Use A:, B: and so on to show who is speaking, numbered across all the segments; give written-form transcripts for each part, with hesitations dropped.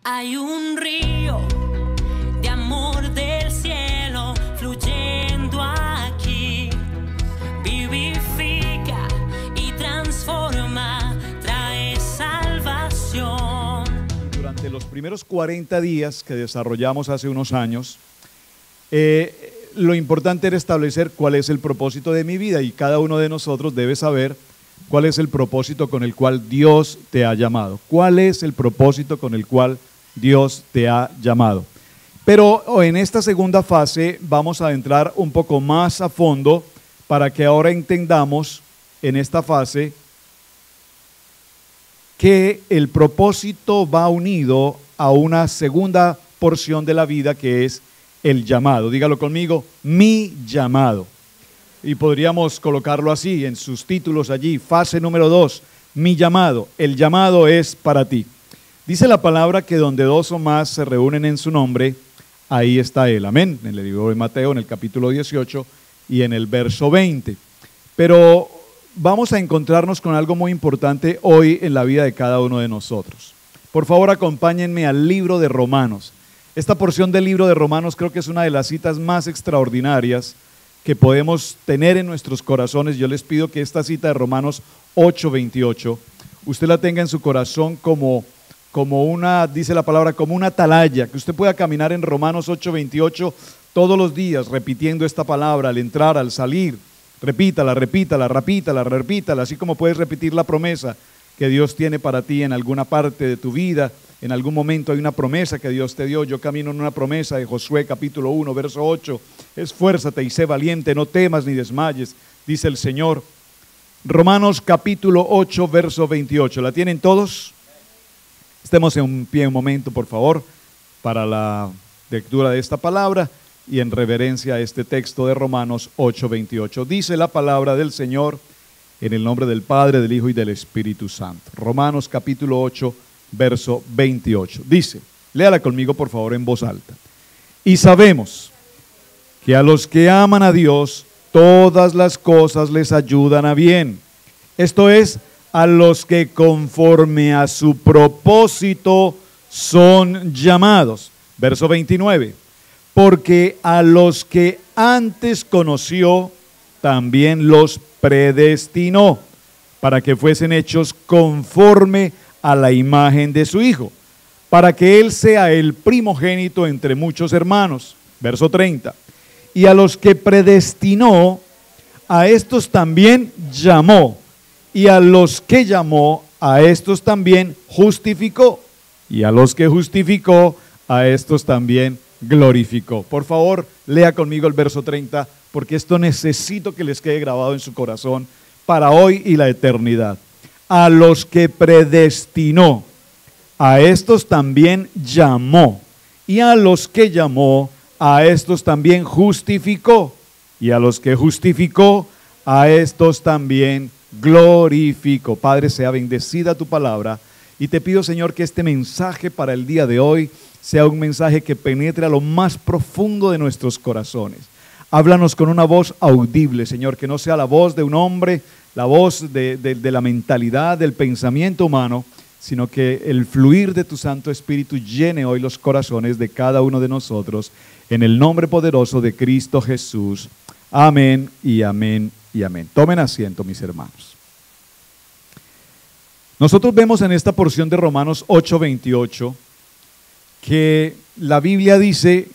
A: Hay un río de amor del cielo fluyendo aquí, vivifica y transforma, trae salvación.
B: Durante los primeros 40 días que desarrollamos hace unos años, lo importante era establecer cuál es el propósito de mi vida, y cada uno de nosotros debe saber cuál es el propósito con el cual Dios te ha llamado. ¿Cuál es el propósito con el cual Dios te ha llamado? Pero en esta segunda fase vamos a entrar un poco más a fondo para que ahora entendamos en esta fase que el propósito va unido a una segunda porción de la vida, que es el llamado. Dígalo conmigo: mi llamado. Y podríamos colocarlo así en sus títulos allí: fase número 2, mi llamado. El llamado es para ti. Dice la palabra que donde dos o más se reúnen en su nombre, ahí está Él. Amén. En el libro de Mateo, en el capítulo 18 y en el verso 20. Pero vamos a encontrarnos con algo muy importante hoy en la vida de cada uno de nosotros. Por favor, acompáñenme al libro de Romanos. Esta porción del libro de Romanos creo que es una de las citas más extraordinarias que podemos tener en nuestros corazones. Yo les pido que esta cita de Romanos 8:28, usted la tenga en su corazón como una, dice la palabra, como una atalaya, que usted pueda caminar en Romanos 8:28 todos los días, repitiendo esta palabra al entrar, al salir. Repítala, repítala, repítala, así como puedes repetir la promesa que Dios tiene para ti en alguna parte de tu vida. En algún momento hay una promesa que Dios te dio. Yo camino en una promesa de Josué capítulo 1, verso 8. Esfuérzate y sé valiente, no temas ni desmayes, dice el Señor. Romanos capítulo 8, verso 28. ¿La tienen todos? Estemos en pie un momento, por favor, para la lectura de esta palabra y en reverencia a este texto de Romanos 8, 28. Dice la palabra del Señor en el nombre del Padre, del Hijo y del Espíritu Santo. Romanos capítulo 8, verso 28. Dice, léala conmigo por favor en voz alta. Y sabemos que a los que aman a Dios, todas las cosas les ayudan a bien. Esto es, a los que conforme a su propósito son llamados. Verso 29. Porque a los que antes conoció, también los predestinó, para que fuesen hechos conforme a la imagen de su Hijo, para que Él sea el primogénito entre muchos hermanos. Verso 30. Y a los que predestinó, a estos también llamó, y a los que llamó, a estos también justificó, y a los que justificó, a estos también glorificó. Por favor, lea conmigo el verso 30, porque esto necesito que les quede grabado en su corazón para hoy y la eternidad. A los que predestinó, a estos también llamó, y a los que llamó, a estos también justificó, y a los que justificó, a estos también glorificó. Padre, sea bendecida tu palabra, y te pido, Señor, que este mensaje para el día de hoy sea un mensaje que penetre a lo más profundo de nuestros corazones. Háblanos con una voz audible, Señor, que no sea la voz de un hombre, la voz de la mentalidad, del pensamiento humano, sino que el fluir de tu Santo Espíritu llene hoy los corazones de cada uno de nosotros, en el nombre poderoso de Cristo Jesús. Amén y amén y amén. Tomen asiento, mis hermanos. Nosotros vemos en esta porción de Romanos 8:28 que la Biblia dice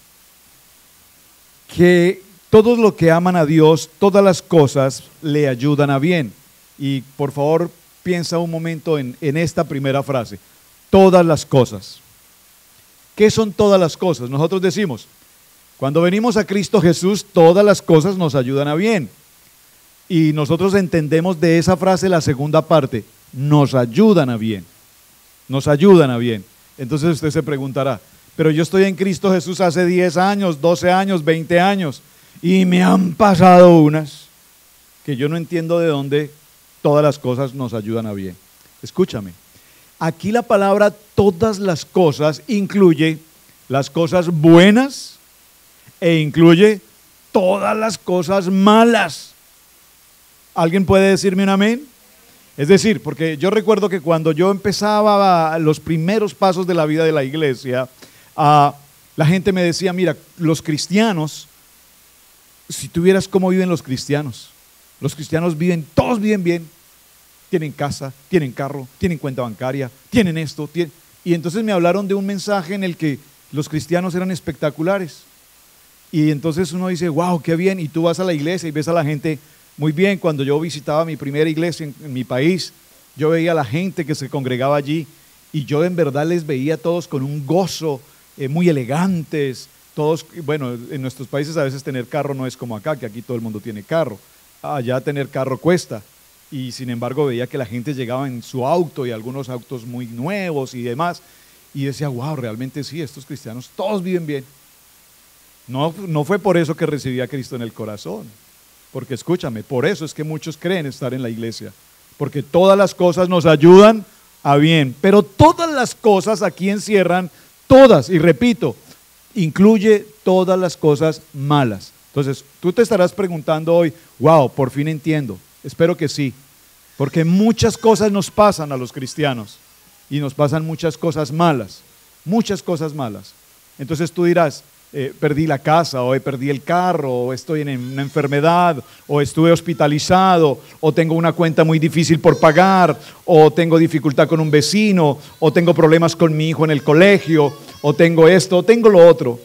B: que todos los que aman a Dios, todas las cosas le ayudan a bien. Y por favor, piensa un momento en esta primera frase. Todas las cosas. ¿Qué son todas las cosas? Nosotros decimos, cuando venimos a Cristo Jesús, todas las cosas nos ayudan a bien. Y nosotros entendemos de esa frase la segunda parte, nos ayudan a bien. Nos ayudan a bien. Entonces usted se preguntará, pero yo estoy en Cristo Jesús hace 10 años, 12 años, 20 años, y me han pasado unas que yo no entiendo de dónde todas las cosas nos ayudan a bien. Escúchame, aquí la palabra todas las cosas incluye las cosas buenas e incluye todas las cosas malas. ¿Alguien puede decirme un amén? Es decir, porque yo recuerdo que cuando yo empezaba los primeros pasos de la vida de la iglesia, la gente me decía, mira, los cristianos, si tuvieras cómo viven los cristianos viven, todos viven bien, tienen casa, tienen carro, tienen cuenta bancaria, tienen esto, y entonces me hablaron de un mensaje en el que los cristianos eran espectaculares. Y entonces uno dice, wow, qué bien, y tú vas a la iglesia y ves a la gente muy bien. Cuando yo visitaba mi primera iglesia en mi país, yo veía a la gente que se congregaba allí y yo en verdad les veía a todos con un gozo, muy elegantes, todos, bueno, en nuestros países a veces tener carro no es como acá, que aquí todo el mundo tiene carro, allá tener carro cuesta, y sin embargo veía que la gente llegaba en su auto y algunos autos muy nuevos y demás, y decía, wow, realmente sí, estos cristianos todos viven bien. No fue por eso que recibí a Cristo en el corazón, porque escúchame, por eso es que muchos creen estar en la iglesia, porque todas las cosas nos ayudan a bien, pero todas las cosas aquí encierran todas, y repito, incluye todas las cosas malas. Entonces, tú te estarás preguntando hoy, wow, por fin entiendo. Espero que sí, porque muchas cosas nos pasan a los cristianos y nos pasan muchas cosas malas, muchas cosas malas. Entonces tú dirás, perdí la casa, o perdí el carro, o estoy en una enfermedad, o estuve hospitalizado, o tengo una cuenta muy difícil por pagar, o tengo dificultad con un vecino, o tengo problemas con mi hijo en el colegio, o tengo esto, o tengo lo otro.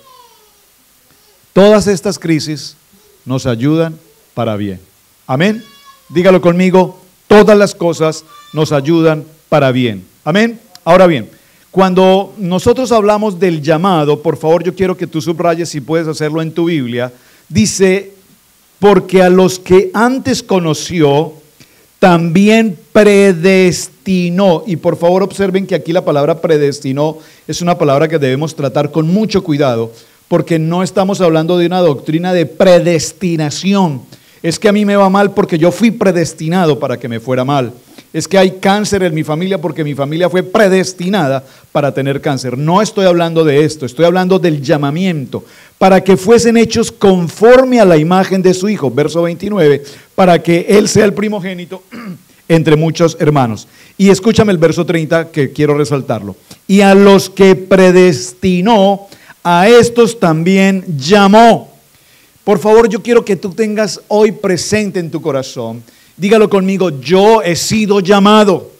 B: Todas estas crisis nos ayudan para bien. Amén. Dígalo conmigo, todas las cosas nos ayudan para bien. Amén. Ahora bien, cuando nosotros hablamos del llamado, por favor yo quiero que tú subrayes, si puedes hacerlo en tu Biblia, dice, porque a los que antes conoció, también predestinó. Y por favor observen que aquí la palabra predestinó es una palabra que debemos tratar con mucho cuidado, porque no estamos hablando de una doctrina de predestinación. Es que a mí me va mal porque yo fui predestinado para que me fuera mal. Es que hay cáncer en mi familia porque mi familia fue predestinada para tener cáncer. No estoy hablando de esto, estoy hablando del llamamiento, para que fuesen hechos conforme a la imagen de su Hijo, verso 29, para que Él sea el primogénito entre muchos hermanos. Y escúchame el verso 30 que quiero resaltarlo. Y a los que predestinó, a estos también llamó. Por favor, yo quiero que tú tengas hoy presente en tu corazón, dígalo conmigo, yo he sido llamado.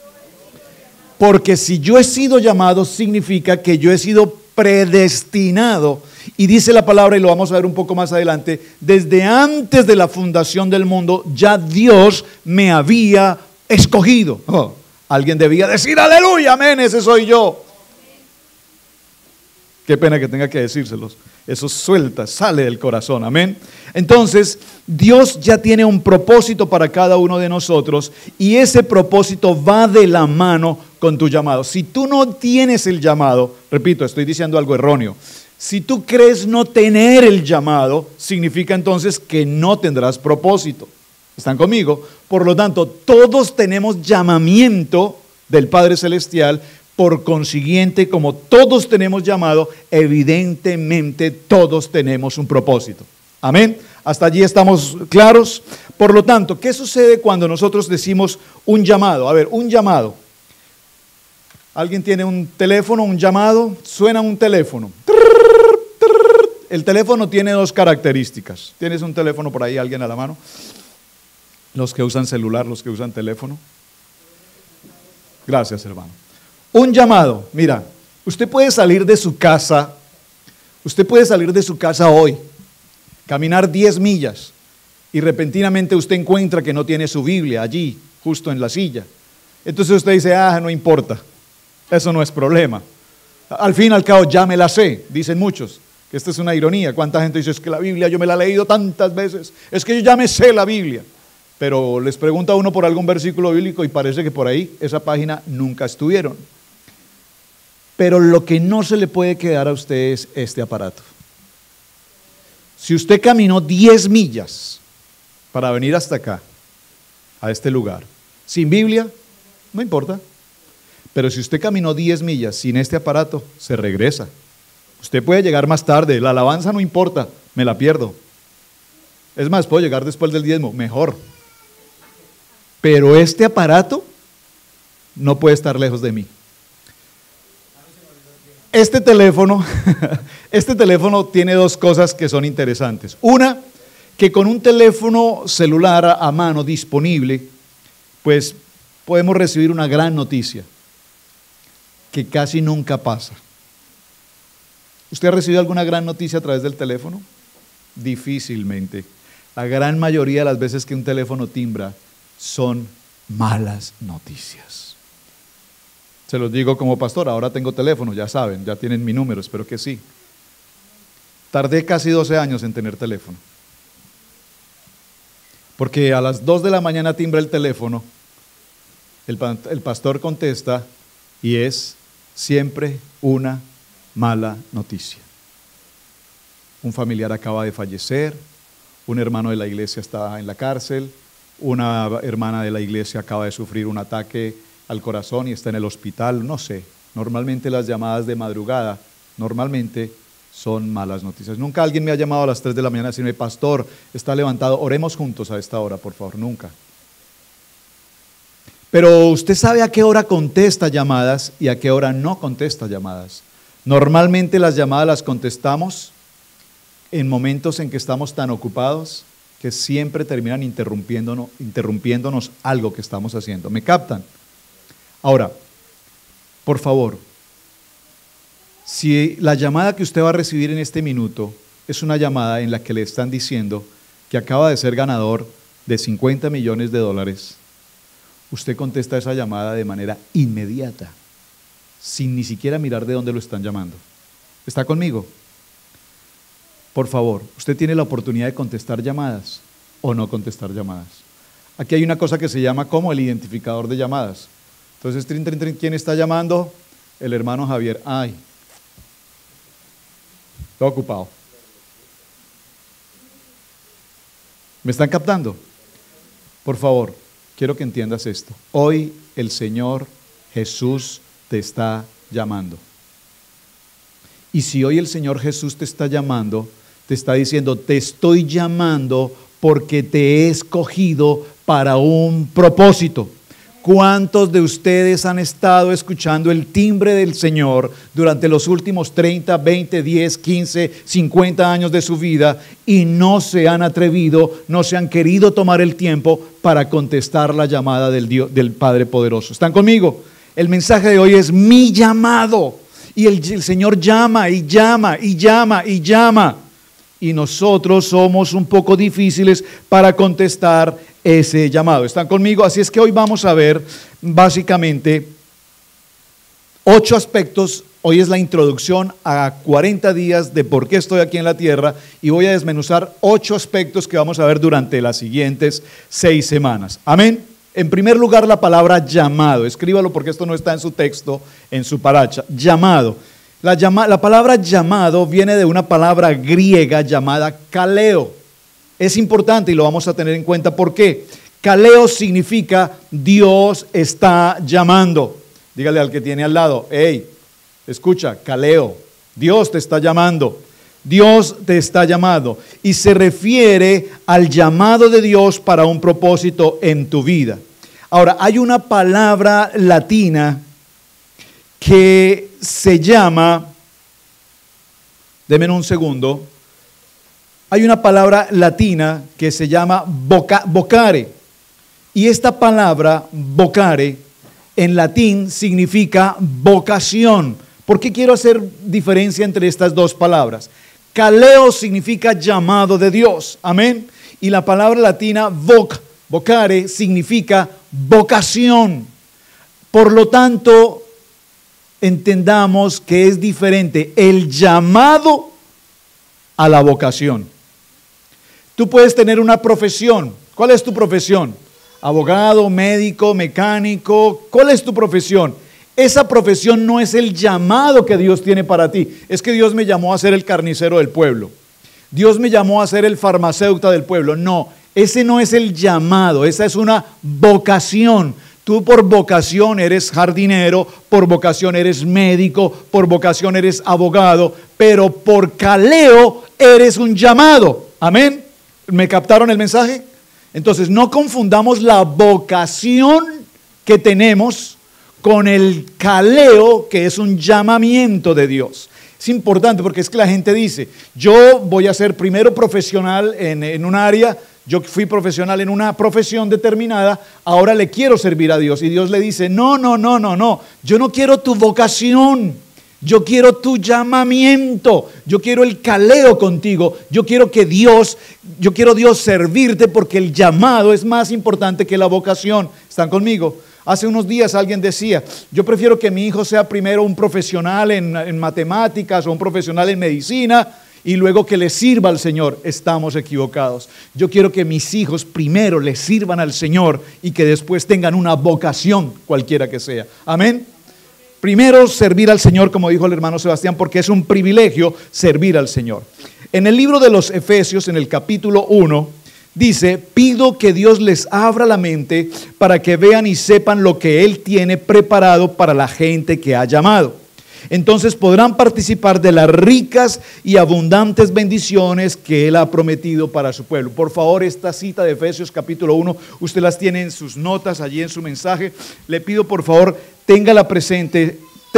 B: Porque si yo he sido llamado, significa que yo he sido predestinado. Y dice la palabra, y lo vamos a ver un poco más adelante, desde antes de la fundación del mundo, ya Dios me había escogido. Oh, alguien debía decir, aleluya, amén, ese soy yo. Qué pena que tenga que decírselos. Eso suelta, sale del corazón, amén. Entonces, Dios ya tiene un propósito para cada uno de nosotros y ese propósito va de la mano con tu llamado. Si tú no tienes el llamado, repito, estoy diciendo algo erróneo. Si tú crees no tener el llamado, significa entonces que no tendrás propósito. ¿Están conmigo? Por lo tanto, todos tenemos llamamiento del Padre Celestial. Por consiguiente, como todos tenemos llamado, evidentemente todos tenemos un propósito. Amén. Hasta allí estamos claros. Por lo tanto, ¿qué sucede cuando nosotros decimos un llamado? A ver, un llamado. ¿Alguien tiene un teléfono, un llamado? Suena un teléfono. El teléfono tiene dos características. ¿Tienes un teléfono por ahí, alguien a la mano? Los que usan celular, los que usan teléfono. Gracias, hermano. Un llamado, mira, usted puede salir de su casa hoy, caminar 10 millas y repentinamente usted encuentra que no tiene su Biblia allí, justo en la silla. Entonces usted dice, no importa, eso no es problema. Al fin y al cabo ya me la sé, dicen muchos, que esta es una ironía. ¿Cuánta gente dice, es que la Biblia yo me la he leído tantas veces, es que yo ya me sé la Biblia? Pero les pregunta a uno por algún versículo bíblico y parece que por ahí, esa página nunca estuvieron. Pero lo que no se le puede quedar a usted es este aparato. Si usted caminó 10 millas para venir hasta acá, a este lugar, sin Biblia, no importa. Pero si usted caminó 10 millas sin este aparato, se regresa. Usted puede llegar más tarde, la alabanza no importa, me la pierdo. Es más, puedo llegar después del diezmo, mejor. pero este aparato no puede estar lejos de mí. Este teléfono tiene dos cosas que son interesantes. Una, que con un teléfono celular a mano disponible, pues podemos recibir una gran noticia que casi nunca pasa. ¿Usted ha recibido alguna gran noticia a través del teléfono? Difícilmente. La gran mayoría de las veces que un teléfono timbra son malas noticias. Se los digo como pastor, ahora tengo teléfono, ya saben, ya tienen mi número, espero que sí. Tardé casi 12 años en tener teléfono. Porque a las 2 de la mañana timbra el teléfono, el pastor contesta y es siempre una mala noticia. Un familiar acaba de fallecer, un hermano de la iglesia está en la cárcel, una hermana de la iglesia acaba de sufrir un ataque al corazón y está en el hospital, no sé. Normalmente las llamadas de madrugada, normalmente son malas noticias. Nunca alguien me ha llamado a las 3 de la mañana diciendo, pastor, está levantado, oremos juntos a esta hora, por favor, nunca. Pero usted sabe a qué hora contesta llamadas y a qué hora no contesta llamadas. Normalmente las llamadas las contestamos en momentos en que estamos tan ocupados que siempre terminan interrumpiéndonos algo que estamos haciendo. ¿Me captan? Ahora, por favor, si la llamada que usted va a recibir en este minuto es una llamada en la que le están diciendo que acaba de ser ganador de $50 millones, usted contesta esa llamada de manera inmediata, sin ni siquiera mirar de dónde lo están llamando. ¿Está conmigo? Por favor, usted tiene la oportunidad de contestar llamadas o no contestar llamadas. Aquí hay una cosa que se llama como el identificador de llamadas. Entonces, trin, trin, trin, ¿quién está llamando? El hermano Javier. Ay, estoy ocupado. ¿Me están captando? Por favor, quiero que entiendas esto. Hoy el Señor Jesús te está llamando. Y si hoy el Señor Jesús te está llamando, te está diciendo, te estoy llamando porque te he escogido para un propósito. ¿Cuántos de ustedes han estado escuchando el timbre del Señor durante los últimos 30, 20, 10, 15, 50 años de su vida y no se han atrevido, no se han querido tomar el tiempo para contestar la llamada del Padre Poderoso? ¿Están conmigo? El mensaje de hoy es mi llamado. Y el Señor llama y llama y llama y llama. Y nosotros somos un poco difíciles para contestar ese llamado. ¿Están conmigo? Así es que hoy vamos a ver básicamente 8 aspectos. Hoy es la introducción a 40 días de por qué estoy aquí en la tierra y voy a desmenuzar 8 aspectos que vamos a ver durante las siguientes 6 semanas. Amén. En primer lugar, la palabra llamado. Escríbalo porque esto no está en su texto, en su paracha. Llamado. La palabra llamado viene de una palabra griega llamada kaleo. Es importante y lo vamos a tener en cuenta. ¿Por qué? Kaleo significa Dios está llamando. Dígale al que tiene al lado, hey, escucha, kaleo, Dios te está llamando. Dios te está llamando y se refiere al llamado de Dios para un propósito en tu vida. Ahora, hay una palabra latina que se llama, denme un segundo, hay una palabra latina que se llama vocare, y esta palabra vocare en latín significa vocación. ¿Por qué quiero hacer diferencia entre estas dos palabras? Kaleo significa llamado de Dios, amén, y la palabra latina vocare significa vocación. Por lo tanto, entendamos que es diferente el llamado a la vocación. Tú puedes tener una profesión. ¿Cuál es tu profesión? Abogado, médico, mecánico. ¿Cuál es tu profesión? Esa profesión no es el llamado que Dios tiene para ti. Es que Dios me llamó a ser el carnicero del pueblo. Dios me llamó a ser el farmacéutico del pueblo. No, ese no es el llamado, esa es una vocación. Tú por vocación eres jardinero, por vocación eres médico, por vocación eres abogado, pero por kaleo eres un llamado. Amén. ¿Me captaron el mensaje? Entonces, no confundamos la vocación que tenemos con el caleo, que es un llamamiento de Dios. Es importante porque es que la gente dice, yo voy a ser primero profesional en un área, yo fui profesional en una profesión determinada, ahora le quiero servir a Dios. Y Dios le dice, no, yo no quiero tu vocación, yo quiero tu llamamiento, yo quiero el caleo contigo, yo quiero Dios servirte porque el llamado es más importante que la vocación. ¿Están conmigo? Hace unos días alguien decía, yo prefiero que mi hijo sea primero un profesional en matemáticas o un profesional en medicina y luego que le sirva al Señor. Estamos equivocados. Yo quiero que mis hijos primero le sirvan al Señor y que después tengan una vocación, cualquiera que sea. Amén. Primero servir al Señor, como dijo el hermano Sebastián, porque es un privilegio servir al Señor. En el libro de los Efesios, en el capítulo 1, dice, pido que Dios les abra la mente para que vean y sepan lo que Él tiene preparado para la gente que ha llamado. Entonces podrán participar de las ricas y abundantes bendiciones que Él ha prometido para su pueblo. Por favor, esta cita de Efesios capítulo 1, usted las tiene en sus notas, allí en su mensaje. Le pido por favor, téngala presente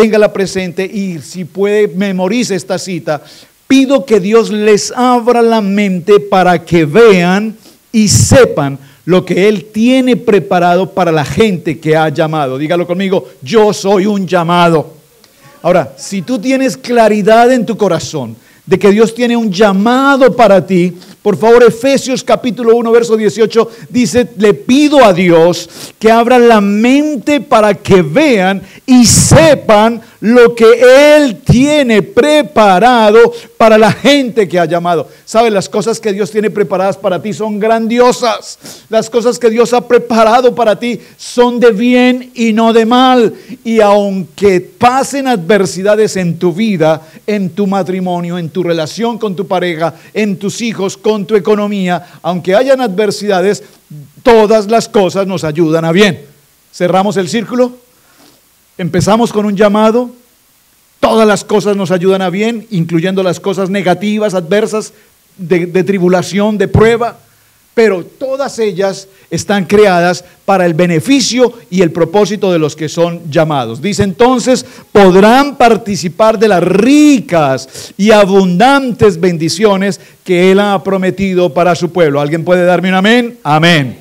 B: y si puede memorice esta cita. Pido que Dios les abra la mente para que vean y sepan lo que Él tiene preparado para la gente que ha llamado. Dígalo conmigo, yo soy un llamado. Ahora, si tú tienes claridad en tu corazón de que Dios tiene un llamado para ti, por favor, Efesios capítulo 1, verso 18, dice, le pido a Dios que abra la mente para que vean y sepan lo que Él tiene preparado para la gente que ha llamado. ¿Sabes? Las cosas que Dios tiene preparadas para ti son grandiosas. Las cosas que Dios ha preparado para ti son de bien y no de mal. Y aunque pasen adversidades en tu vida, en tu matrimonio, en tu relación con tu pareja, en tus hijos, con tu economía, aunque hayan adversidades, todas las cosas nos ayudan a bien. ¿Cerramos el círculo? Empezamos con un llamado, todas las cosas nos ayudan a bien, incluyendo las cosas negativas, adversas, de tribulación, de prueba, pero todas ellas están creadas para el beneficio y el propósito de los que son llamados. Dice entonces, podrán participar de las ricas y abundantes bendiciones que Él ha prometido para su pueblo. ¿Alguien puede darme un amén? Amén.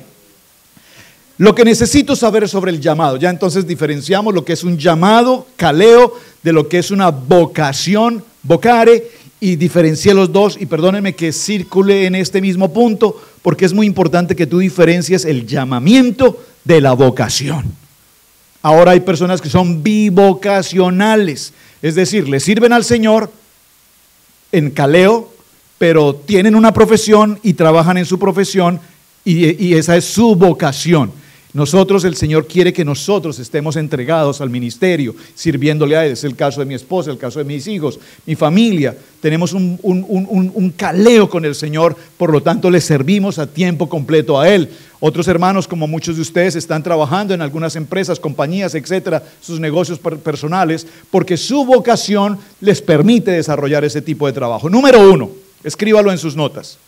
B: Lo que necesito saber sobre el llamado, ya entonces diferenciamos lo que es un llamado, caleo, de lo que es una vocación, vocare, y diferencié los dos, y perdónenme que circule en este mismo punto, porque es muy importante que tú diferencies el llamamiento de la vocación. Ahora hay personas que son bivocacionales, es decir, le sirven al Señor en caleo, pero tienen una profesión y trabajan en su profesión, y esa es su vocación. Nosotros, el Señor quiere que nosotros estemos entregados al ministerio, sirviéndole a Él. Es el caso de mi esposa, el caso de mis hijos, mi familia. Tenemos un caleo con el Señor, por lo tanto le servimos a tiempo completo a Él. Otros hermanos, como muchos de ustedes, están trabajando en algunas empresas, compañías, etcétera, sus negocios personales, porque su vocación les permite desarrollar ese tipo de trabajo. Número 1, escríbalo en sus notas.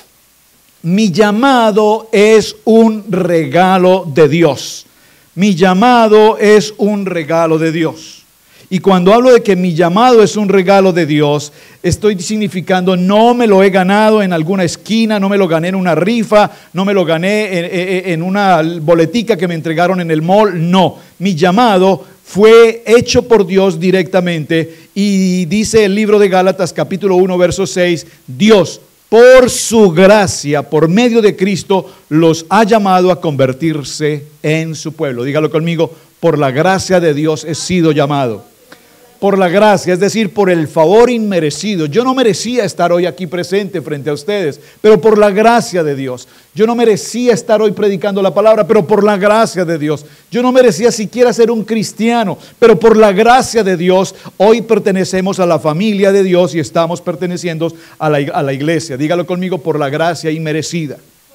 B: Mi llamado es un regalo de Dios. Mi llamado es un regalo de Dios. Y cuando hablo de que mi llamado es un regalo de Dios, estoy significando no me lo he ganado en alguna esquina, no me lo gané en una rifa, no me lo gané en una boletica que me entregaron en el mall. No, mi llamado fue hecho por Dios directamente. Y dice el libro de Gálatas capítulo 1 verso 6, Dios, por su gracia, por medio de Cristo, los ha llamado a convertirse en su pueblo. Dígalo conmigo, por la gracia de Dios he sido llamado. Por la gracia, es decir, por el favor inmerecido. Yo no merecía estar hoy aquí presente frente a ustedes, pero por la gracia de Dios. Yo no merecía estar hoy predicando la palabra, pero por la gracia de Dios. Yo no merecía siquiera ser un cristiano, pero por la gracia de Dios, hoy pertenecemos a la familia de Dios y estamos perteneciendo a la iglesia. Dígalo conmigo, por la gracia inmerecida.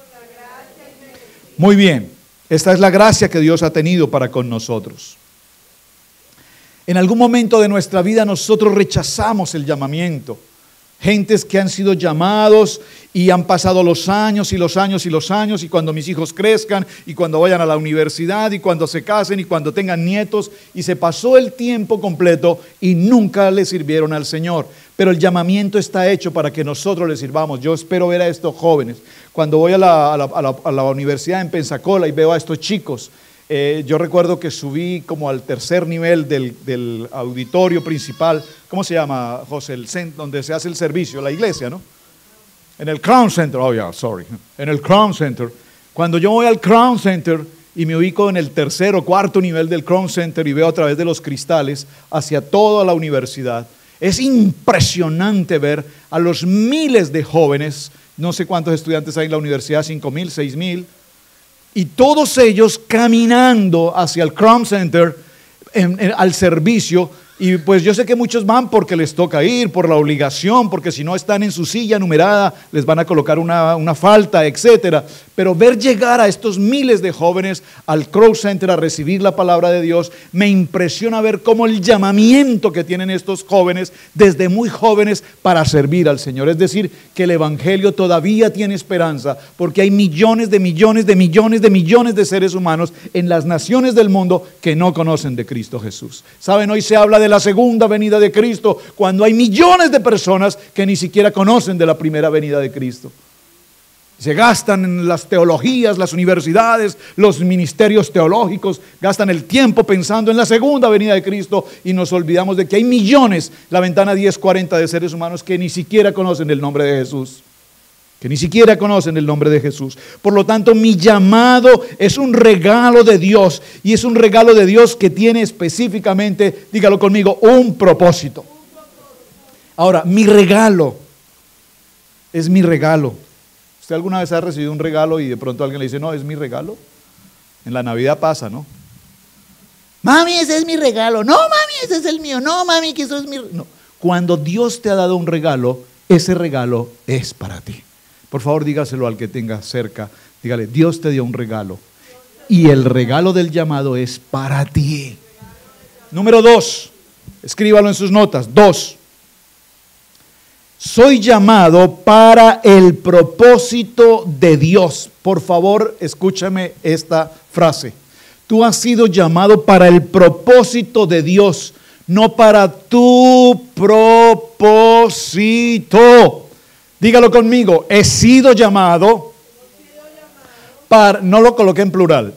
B: Muy bien, esta es la gracia que Dios ha tenido para con nosotros. En algún momento de nuestra vida nosotros rechazamos el llamamiento. Gentes que han sido llamados y han pasado los años y los años y los años, y cuando mis hijos crezcan, y cuando vayan a la universidad, y cuando se casen, y cuando tengan nietos, y se pasó el tiempo completo y nunca le sirvieron al Señor. Pero el llamamiento está hecho para que nosotros le sirvamos. Yo espero ver a estos jóvenes. Cuando voy a la universidad en Pensacola y veo a estos chicos, yo recuerdo que subí como al tercer nivel del auditorio principal. ¿Cómo se llama, José? El centro donde se hace el servicio, la iglesia, ¿no? En el Crown Center. En el Crown Center. Cuando yo voy al Crown Center y me ubico en el tercer o cuarto nivel del Crown Center y veo a través de los cristales hacia toda la universidad, es impresionante ver a los miles de jóvenes. No sé cuántos estudiantes hay en la universidad, 5,000, 6,000. Y todos ellos caminando hacia el Crown Center al servicio. Y pues yo sé que muchos van porque les toca ir, por la obligación, porque si no están en su silla numerada, les van a colocar una falta, etcétera. Pero ver llegar a estos miles de jóvenes al Crown Center a recibir la palabra de Dios, me impresiona ver cómo el llamamiento que tienen estos jóvenes, desde muy jóvenes, para servir al Señor. Es decir, que el Evangelio todavía tiene esperanza, porque hay millones de seres humanos en las naciones del mundo que no conocen de Cristo Jesús. ¿Saben? Hoy se habla de la segunda venida de Cristo, cuando hay millones de personas que ni siquiera conocen de la primera venida de Cristo. Se gastan en las teologías, las universidades, los ministerios teológicos, gastan el tiempo pensando en la segunda venida de Cristo y nos olvidamos de que hay millones, la ventana 1040, de seres humanos que ni siquiera conocen el nombre de Jesús. Que ni siquiera conocen el nombre de Jesús. Por lo tanto, mi llamado es un regalo de Dios, y es un regalo de Dios que tiene específicamente, dígalo conmigo, un propósito. Ahora, mi regalo es mi regalo. ¿Usted alguna vez ha recibido un regalo y de pronto alguien le dice, no, es mi regalo? En la Navidad pasa, ¿no? Mami, ese es mi regalo. No, mami, ese es el mío. No, mami, que eso es mi... No. Cuando Dios te ha dado un regalo, ese regalo es para ti. Por favor, dígaselo al que tenga cerca. Dígale, Dios te dio un regalo y el regalo del llamado es para ti. Número 2, escríbalo en sus notas. 2. Soy llamado para el propósito de Dios. Por favor, escúchame esta frase. Tú has sido llamado para el propósito de Dios, no para tu propósito. Dígalo conmigo, he sido llamado para, no lo coloqué en plural,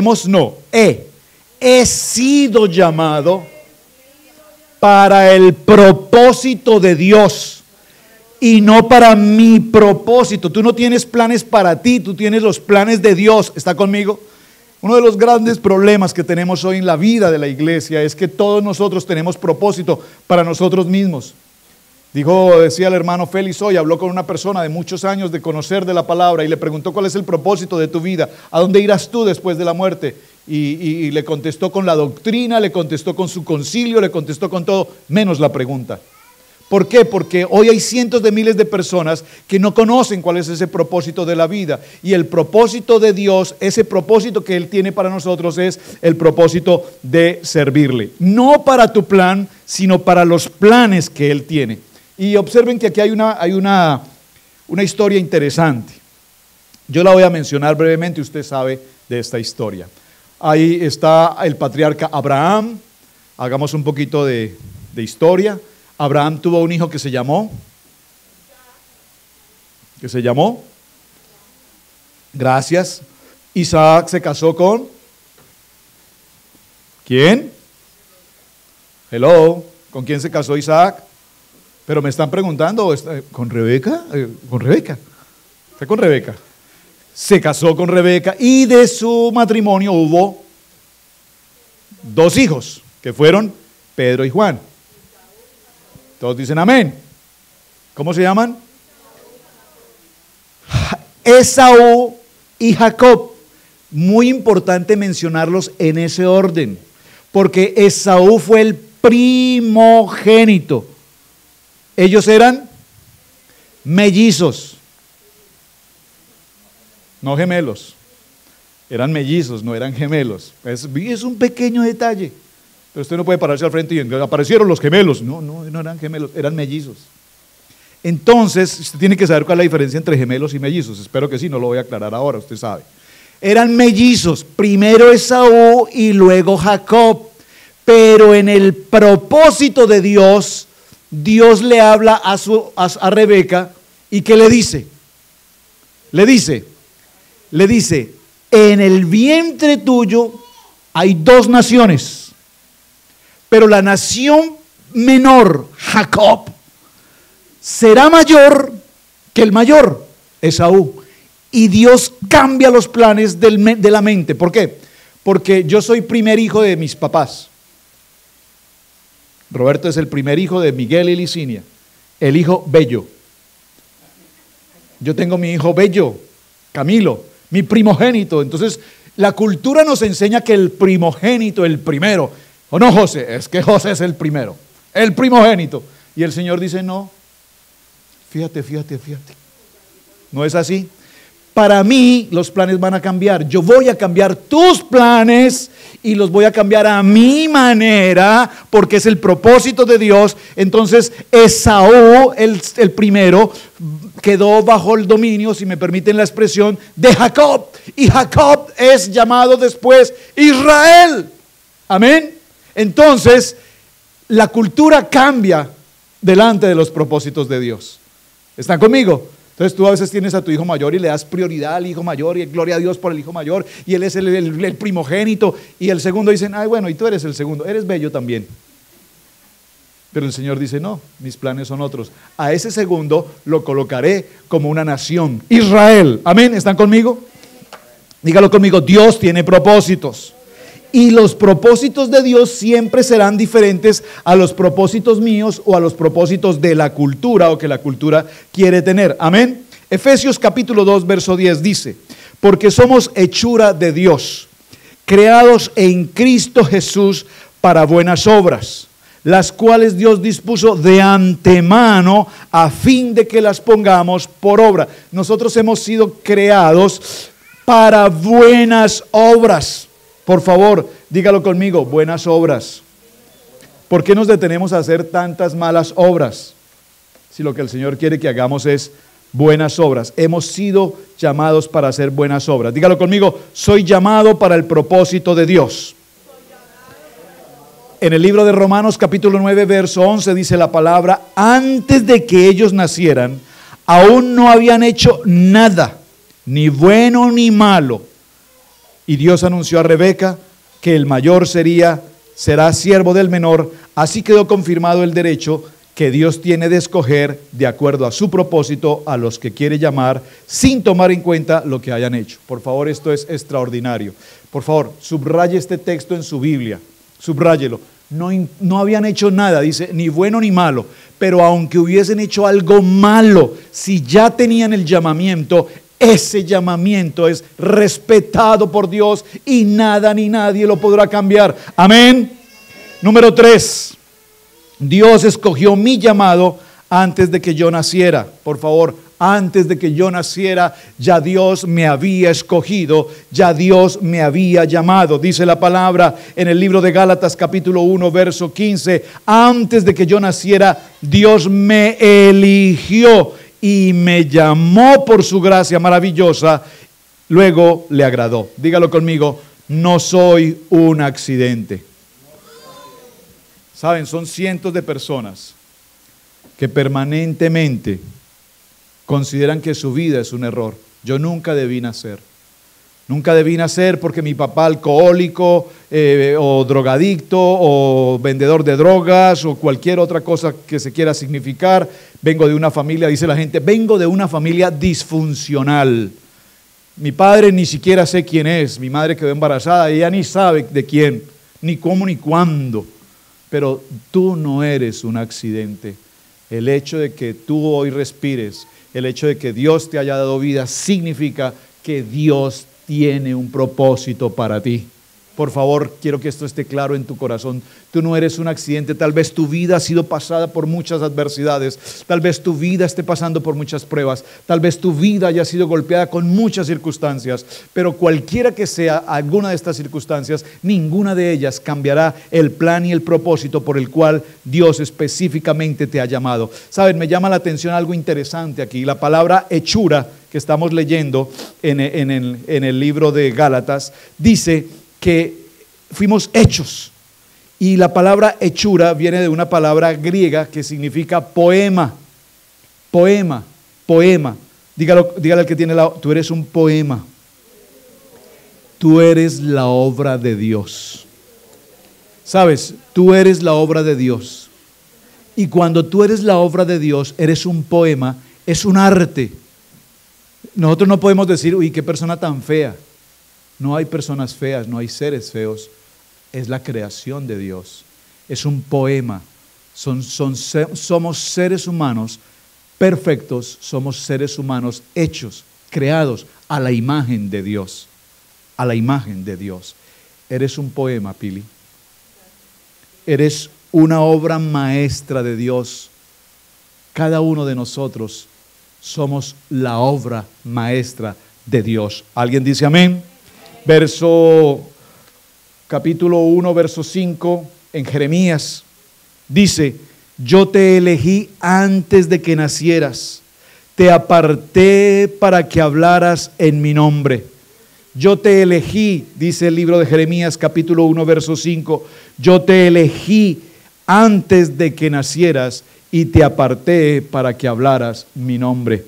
B: he sido llamado para el propósito de Dios y no para mi propósito. Tú no tienes planes para ti, tú tienes los planes de Dios. ¿Está conmigo? Uno de los grandes problemas que tenemos hoy en la vida de la iglesia es que todos nosotros tenemos propósito para nosotros mismos. Decía el hermano Félix hoy, habló con una persona de muchos años de conocer de la palabra y le preguntó cuál es el propósito de tu vida, a dónde irás tú después de la muerte, y le contestó con la doctrina, le contestó con su concilio, le contestó con todo, menos la pregunta. ¿Por qué? Porque hoy hay cientos de miles de personas que no conocen cuál es ese propósito de la vida, y el propósito de Dios, ese propósito que Él tiene para nosotros es el propósito de servirle, no para tu plan, sino para los planes que Él tiene. Y observen que aquí hay una historia interesante. Yo la voy a mencionar brevemente, usted sabe de esta historia. Ahí está el patriarca Abraham. Hagamos un poquito de historia. Abraham tuvo un hijo que se llamó. Gracias. Isaac se casó con. ¿Quién? Hello. ¿Con quién se casó Isaac? Pero me están preguntando, ¿con Rebeca? ¿Con Rebeca? ¿Está con Rebeca? Se casó con Rebeca y de su matrimonio hubo 2 hijos, que fueron Pedro y Juan. Todos dicen amén. ¿Cómo se llaman? Esaú y Jacob. Muy importante mencionarlos en ese orden, porque Esaú fue el primogénito. Ellos eran mellizos, no gemelos. Eran mellizos, no eran gemelos. Es un pequeño detalle. Pero usted no puede pararse al frente y aparecieron los gemelos. No eran gemelos, eran mellizos. Entonces, usted tiene que saber cuál es la diferencia entre gemelos y mellizos. Espero que sí, no lo voy a aclarar ahora, usted sabe. Eran mellizos, primero Esaú y luego Jacob. Pero en el propósito de Dios, Dios le habla a Rebeca y ¿qué le dice? Le dice, en el vientre tuyo hay dos naciones, pero la nación menor, Jacob, será mayor que el mayor, Esaú. Y Dios cambia los planes de la mente. ¿Por qué? Porque yo soy primer hijo de mis papás. Roberto es el primer hijo de Miguel y Licinia, el hijo bello. Yo tengo mi hijo bello, Camilo, mi primogénito. Entonces, la cultura nos enseña que el primogénito, el primero. ¿O no, José? Es que José es el primero, el primogénito. Y el Señor dice, no, fíjate. ¿No es así? Para mí los planes van a cambiar. Yo voy a cambiar tus planes y los voy a cambiar a mi manera porque es el propósito de Dios. Entonces Esaú, el primero, quedó bajo el dominio, si me permiten la expresión, de Jacob. Y Jacob es llamado después Israel. Amén. Entonces la cultura cambia delante de los propósitos de Dios. ¿Están conmigo? Entonces tú a veces tienes a tu hijo mayor y le das prioridad al hijo mayor y gloria a Dios por el hijo mayor y él es el primogénito y el segundo dicen, ay bueno, y tú eres el segundo, eres bello también. Pero el Señor dice, no, mis planes son otros. A ese segundo lo colocaré como una nación, Israel. Amén, ¿están conmigo? Dígalo conmigo, Dios tiene propósitos. Y los propósitos de Dios siempre serán diferentes a los propósitos míos o a los propósitos de la cultura o que la cultura quiere tener. Amén. Efesios capítulo 2, verso 10 dice, porque somos hechura de Dios, creados en Cristo Jesús para buenas obras, las cuales Dios dispuso de antemano a fin de que las pongamos por obra. Nosotros hemos sido creados para buenas obras. Por favor, dígalo conmigo, buenas obras. ¿Por qué nos detenemos a hacer tantas malas obras? Si lo que el Señor quiere que hagamos es buenas obras. Hemos sido llamados para hacer buenas obras. Dígalo conmigo, soy llamado para el propósito de Dios. En el libro de Romanos capítulo 9, verso 11 dice la palabra, antes de que ellos nacieran, aún no habían hecho nada, ni bueno ni malo. Y Dios anunció a Rebeca que el mayor será siervo del menor. Así quedó confirmado el derecho que Dios tiene de escoger de acuerdo a su propósito a los que quiere llamar sin tomar en cuenta lo que hayan hecho. Por favor, esto es extraordinario. Por favor, subraye este texto en su Biblia. Subráyelo. No habían hecho nada, dice, ni bueno ni malo. Pero aunque hubiesen hecho algo malo, si ya tenían el llamamiento, ese llamamiento es respetado por Dios y nada ni nadie lo podrá cambiar. Amén. Número 3. Dios escogió mi llamado antes de que yo naciera. Por favor, antes de que yo naciera, ya Dios me había escogido, ya Dios me había llamado. Dice la palabra en el libro de Gálatas capítulo 1, verso 15. Antes de que yo naciera, Dios me eligió y me llamó por su gracia maravillosa, luego le agradó. Dígalo conmigo, no soy un accidente. Saben, son cientos de personas que permanentemente consideran que su vida es un error. Yo nunca debí nacer. Nunca debí nacer porque mi papá alcohólico o drogadicto o vendedor de drogas o cualquier otra cosa que se quiera significar. Vengo de una familia, dice la gente, vengo de una familia disfuncional. Mi padre ni siquiera sé quién es, mi madre quedó embarazada y ella ni sabe de quién, ni cómo ni cuándo. Pero tú no eres un accidente. El hecho de que tú hoy respires, el hecho de que Dios te haya dado vida significa que Dios tiene un propósito para ti. Por favor, quiero que esto esté claro en tu corazón. Tú no eres un accidente. Tal vez tu vida ha sido pasada por muchas adversidades. Tal vez tu vida esté pasando por muchas pruebas. Tal vez tu vida haya sido golpeada con muchas circunstancias. Pero cualquiera que sea alguna de estas circunstancias, ninguna de ellas cambiará el plan y el propósito por el cual Dios específicamente te ha llamado. Saben, me llama la atención algo interesante aquí. La palabra hechura que estamos leyendo en el libro de Gálatas dice que fuimos hechos, y la palabra hechura viene de una palabra griega que significa poema. Dígale al que tiene tú eres un poema. Tú eres la obra de Dios. ¿Sabes? Tú eres la obra de Dios. Y cuando tú eres la obra de Dios, eres un poema, es un arte. Nosotros no podemos decir, uy, qué persona tan fea. No hay personas feas, no hay seres feos. Es la creación de Dios. Es un poema. Somos seres humanos perfectos, somos seres humanos hechos, creados a la imagen de Dios. A la imagen de Dios. Eres un poema, Pili. Eres una obra maestra de Dios. Cada uno de nosotros somos la obra maestra de Dios. ¿Alguien dice amén? Capítulo 1, verso 5, en Jeremías, dice: yo te elegí antes de que nacieras, te aparté para que hablaras en mi nombre. Yo te elegí, dice el libro de Jeremías, capítulo 1, verso 5, yo te elegí antes de que nacieras y te aparté para que hablaras mi nombre.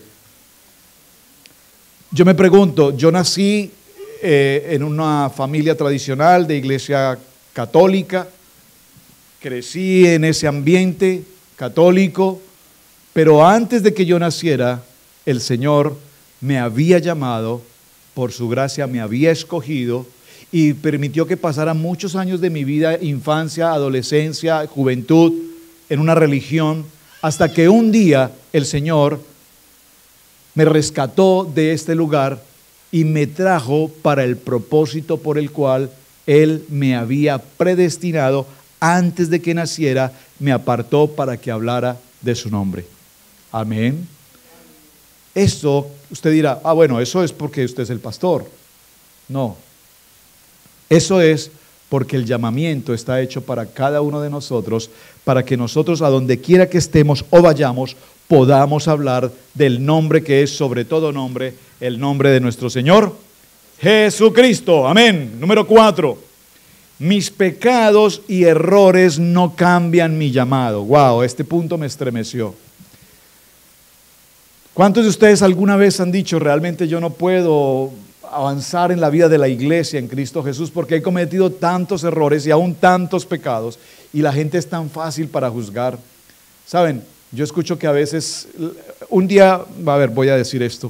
B: Yo me pregunto, yo nací en una familia tradicional de iglesia católica, crecí en ese ambiente católico, pero antes de que yo naciera, el Señor me había llamado, por su gracia me había escogido y permitió que pasara muchos años de mi vida, infancia, adolescencia, juventud, en una religión, hasta que un día el Señor me rescató de este lugar y me trajo para el propósito por el cual Él me había predestinado. Antes de que naciera, me apartó para que hablara de su nombre. Amén. Esto, usted dirá, bueno, eso es porque usted es el pastor. No. Eso es porque el llamamiento está hecho para cada uno de nosotros, para que nosotros, a donde quiera que estemos o vayamos, podamos hablar del nombre que es sobre todo nombre, el nombre de nuestro Señor Jesucristo. Amén. Número 4. Mis pecados y errores no cambian mi llamado. Wow, este punto me estremeció. ¿Cuántos de ustedes alguna vez han dicho, realmente yo no puedo avanzar en la vida de la iglesia en Cristo Jesús porque he cometido tantos errores y aún tantos pecados y la gente es tan fácil para juzgar? Saben, yo escucho que a veces, un día, voy a decir esto,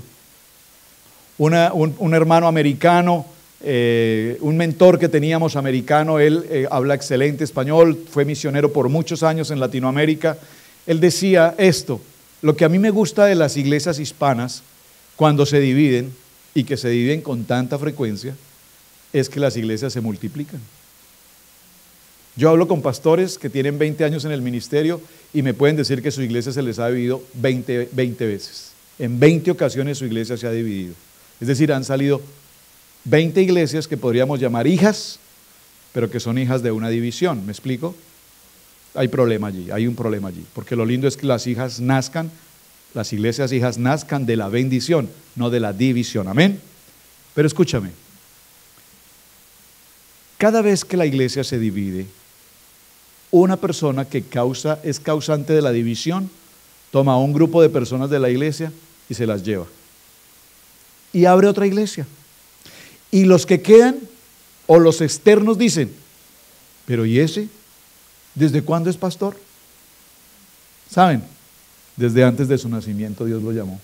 B: un hermano americano, un mentor que teníamos americano, él habla excelente español, fue misionero por muchos años en Latinoamérica. Él decía esto: lo que a mí me gusta de las iglesias hispanas, cuando se dividen, y que se dividen con tanta frecuencia, es que las iglesias se multiplican. Yo hablo con pastores que tienen 20 años en el ministerio y me pueden decir que su iglesia se les ha dividido 20 veces. En 20 ocasiones su iglesia se ha dividido. Es decir, han salido 20 iglesias que podríamos llamar hijas, pero que son hijas de una división. ¿Me explico? Hay problema allí, hay un problema allí. Porque lo lindo es que las iglesias hijas nazcan de la bendición, no de la división. Amén. Pero escúchame, cada vez que la iglesia se divide, una persona que es causante de la división, toma a un grupo de personas de la iglesia y se las lleva. Y abre otra iglesia. Y los que quedan, o los externos, dicen: pero ¿y ese? ¿Desde cuándo es pastor? ¿Saben? Desde antes de su nacimiento Dios lo llamó.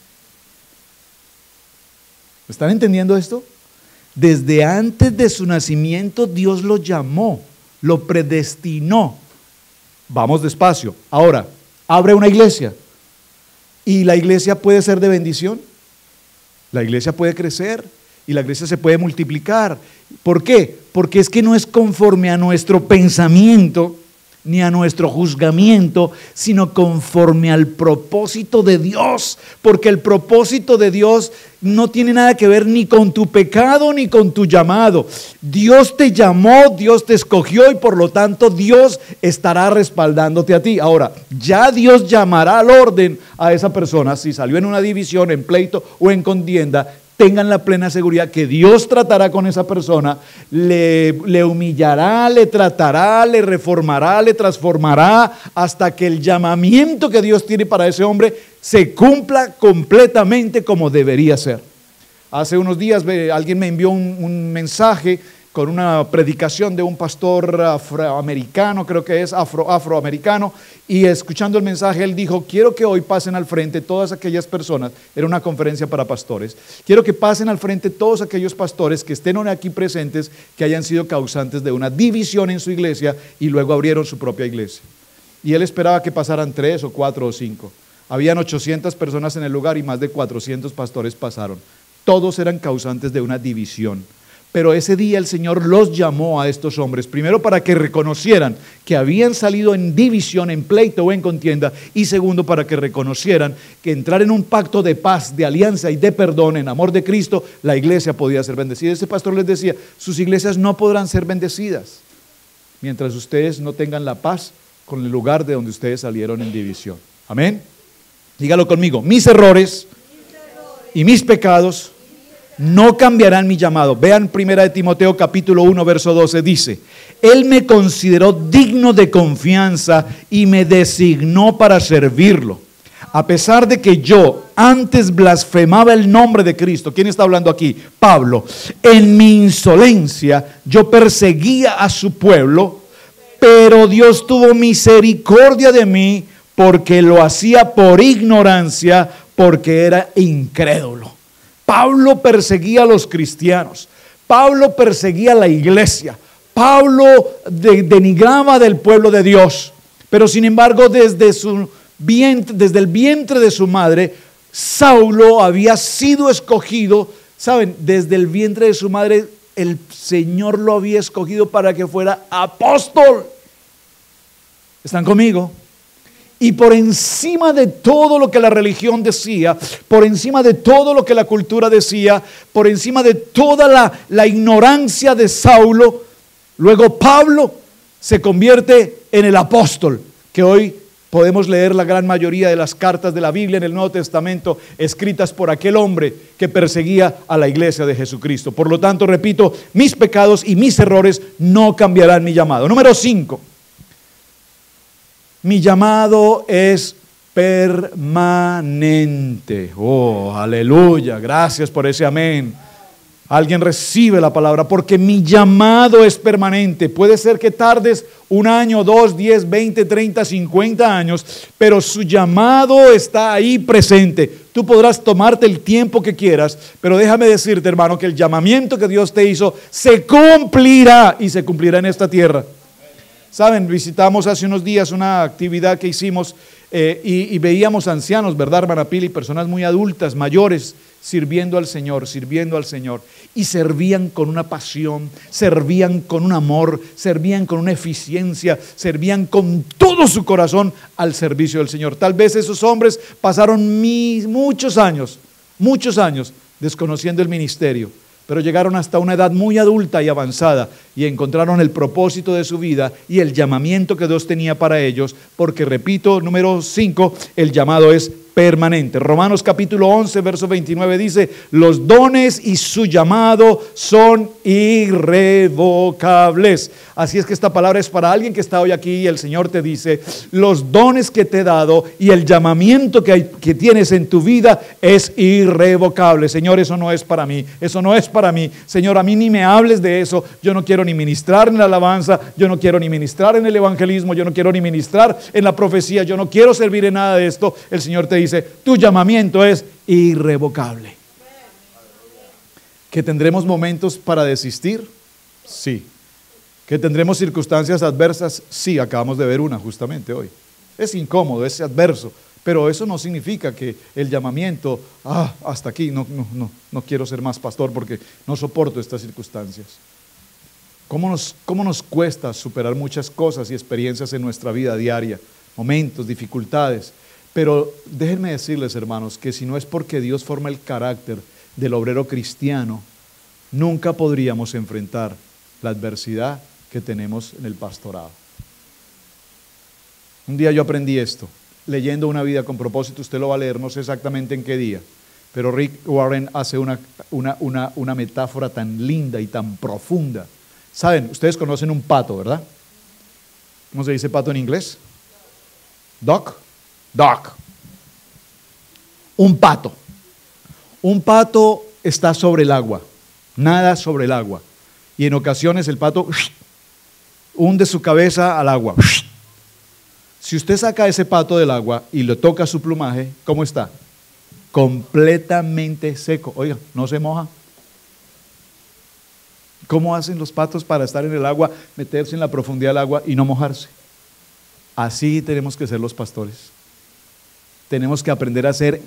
B: ¿Están entendiendo esto? Desde antes de su nacimiento Dios lo llamó, lo predestinó. Vamos despacio. Ahora, abre una iglesia. ¿Y la iglesia puede ser de bendición? La iglesia puede crecer y la iglesia se puede multiplicar. ¿Por qué? Porque es que no es conforme a nuestro pensamiento ni a nuestro juzgamiento, sino conforme al propósito de Dios, porque el propósito de Dios no tiene nada que ver ni con tu pecado ni con tu llamado. Dios te llamó, Dios te escogió y por lo tanto Dios estará respaldándote a ti. Ahora, ya Dios llamará al orden a esa persona si salió en una división, en pleito o en contienda. Tengan la plena seguridad que Dios tratará con esa persona, le humillará, le tratará, le reformará, le transformará, hasta que el llamamiento que Dios tiene para ese hombre se cumpla completamente como debería ser. Hace unos días alguien me envió un mensaje con una predicación de un pastor afroamericano, creo que es afroamericano, y escuchando el mensaje él dijo: quiero que hoy pasen al frente todas aquellas personas, era una conferencia para pastores, quiero que pasen al frente todos aquellos pastores que estén aquí presentes, que hayan sido causantes de una división en su iglesia y luego abrieron su propia iglesia. Y él esperaba que pasaran 3 o 4 o 5. Habían 800 personas en el lugar y más de 400 pastores pasaron. Todos eran causantes de una división. Pero ese día el Señor los llamó a estos hombres, primero para que reconocieran que habían salido en división, en pleito o en contienda, y segundo para que reconocieran que entrar en un pacto de paz, de alianza y de perdón en amor de Cristo, la iglesia podía ser bendecida. Ese pastor les decía: sus iglesias no podrán ser bendecidas mientras ustedes no tengan la paz con el lugar de donde ustedes salieron en división. Amén. Dígalo conmigo: mis errores y mis pecados no cambiarán mi llamado. Vean 1 Timoteo capítulo 1 verso 12, dice: Él me consideró digno de confianza y me designó para servirlo, a pesar de que yo antes blasfemaba el nombre de Cristo. ¿Quién está hablando aquí? Pablo. En mi insolencia yo perseguía a su pueblo, pero Dios tuvo misericordia de mí, porque lo hacía por ignorancia, porque era incrédulo. Pablo perseguía a los cristianos, Pablo perseguía a la iglesia, Pablo denigraba del pueblo de Dios, pero sin embargo desde el vientre de su madre, Saulo había sido escogido. ¿Saben? Desde el vientre de su madre el Señor lo había escogido para que fuera apóstol. ¿Están conmigo? Y por encima de todo lo que la religión decía, por encima de todo lo que la cultura decía, por encima de toda la ignorancia de Saulo, luego Pablo se convierte en el apóstol, que hoy podemos leer la gran mayoría de las cartas de la Biblia en el Nuevo Testamento escritas por aquel hombre que perseguía a la iglesia de Jesucristo. Por lo tanto, repito, mis pecados y mis errores no cambiarán mi llamado. Número 5. Mi llamado es permanente. Oh, aleluya. Gracias por ese amén. Alguien recibe la palabra, porque mi llamado es permanente. Puede ser que tardes 1 año, 2, 10, 20, 30, 50 años, pero su llamado está ahí presente. Tú podrás tomarte el tiempo que quieras, pero déjame decirte, hermano, que el llamamiento que Dios te hizo se cumplirá, y se cumplirá en esta tierra. Saben, visitamos hace unos días una actividad que hicimos y veíamos ancianos, ¿verdad, hermana Pili? Personas muy adultas, mayores, sirviendo al Señor, y servían con una pasión, servían con un amor, servían con una eficiencia, servían con todo su corazón al servicio del Señor. Tal vez esos hombres pasaron muchos años desconociendo el ministerio, pero llegaron hasta una edad muy adulta y avanzada y encontraron el propósito de su vida y el llamamiento que Dios tenía para ellos, porque repito, número 5, el llamado es permanente. Romanos capítulo 11 verso 29 dice: los dones y su llamado son irrevocables. Así es que esta palabra es para alguien que está hoy aquí y el Señor te dice: los dones que te he dado y el llamamiento que tienes en tu vida es irrevocable. Señor, eso no es para mí, eso no es para mí. Señor, a mí ni me hables de eso. Yo no quiero ni ministrar en la alabanza, yo no quiero ni ministrar en el evangelismo, yo no quiero ni ministrar en la profecía, yo no quiero servir en nada de esto. El Señor te dice: tu llamamiento es irrevocable. ¿Que tendremos momentos para desistir? Sí. ¿Que tendremos circunstancias adversas? Sí, acabamos de ver una justamente hoy. Es incómodo, es adverso, pero eso no significa que el llamamiento, hasta aquí, no quiero ser más pastor porque no soporto estas circunstancias. cómo nos cuesta superar muchas cosas y experiencias en nuestra vida diaria, momentos, dificultades. Pero déjenme decirles, hermanos, que si no es porque Dios forma el carácter del obrero cristiano, nunca podríamos enfrentar la adversidad que tenemos en el pastorado. Un día yo aprendí esto, leyendo Una vida con propósito. Usted lo va a leer, no sé exactamente en qué día, pero Rick Warren hace una metáfora tan linda y tan profunda. Saben, ustedes conocen un pato, ¿verdad? ¿Cómo se dice pato en inglés? Duck. Duck. Un pato. Un pato está sobre el agua, nada sobre el agua. Y en ocasiones el pato hunde su cabeza al agua. Si usted saca a ese pato del agua y le toca su plumaje, ¿cómo está? Completamente seco. Oiga, ¿no se moja? ¿Cómo hacen los patos para estar en el agua, meterse en la profundidad del agua y no mojarse? Así tenemos que ser los pastores. Tenemos que aprender a ser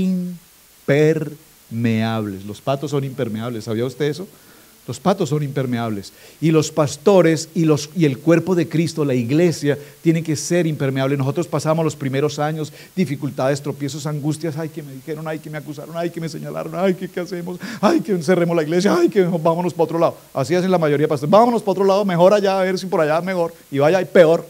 B: impermeables. Los patos son impermeables, ¿sabía usted eso? Los patos son impermeables. Y los pastores y el cuerpo de Cristo, la iglesia, tiene que ser impermeable. Nosotros pasamos los primeros años, dificultades, tropiezos, angustias. Ay, que me dijeron, ay, que me acusaron, ay, que me señalaron, ay, ¿qué hacemos? Ay, que cerremos la iglesia, ay, que vámonos para otro lado. Así hacen la mayoría de pastores. Vámonos para otro lado, mejor allá, a ver si por allá es mejor. Y vaya, y peor.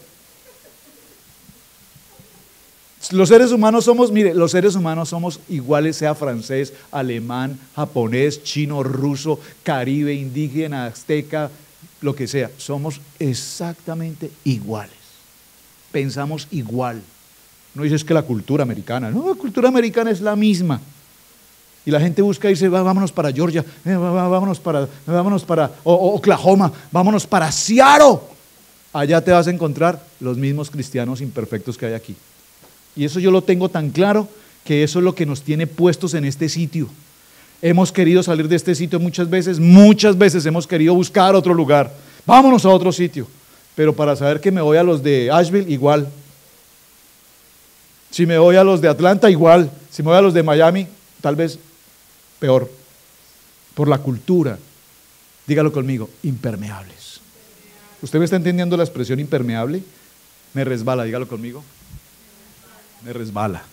B: Los seres humanos somos, mire, los seres humanos somos iguales, sea francés, alemán, japonés, chino, ruso, caribe, indígena, azteca, lo que sea. Somos exactamente iguales. Pensamos igual. No dices que la cultura americana, no, la cultura americana es la misma. Y la gente busca y dice, vámonos para Georgia, vámonos para Oklahoma, vámonos para Seattle. Allá te vas a encontrar los mismos cristianos imperfectos que hay aquí. Y eso yo lo tengo tan claro, que eso es lo que nos tiene puestos en este sitio. Hemos querido salir de este sitio muchas veces hemos querido buscar otro lugar. Vámonos a otro sitio. Pero para saber que me voy a los de Asheville, igual. Si me voy a los de Atlanta, igual. Si me voy a los de Miami, tal vez peor. Por la cultura. Dígalo conmigo, impermeables. ¿Usted me está entendiendo la expresión impermeable? Me resbala, dígalo conmigo. Me resbala.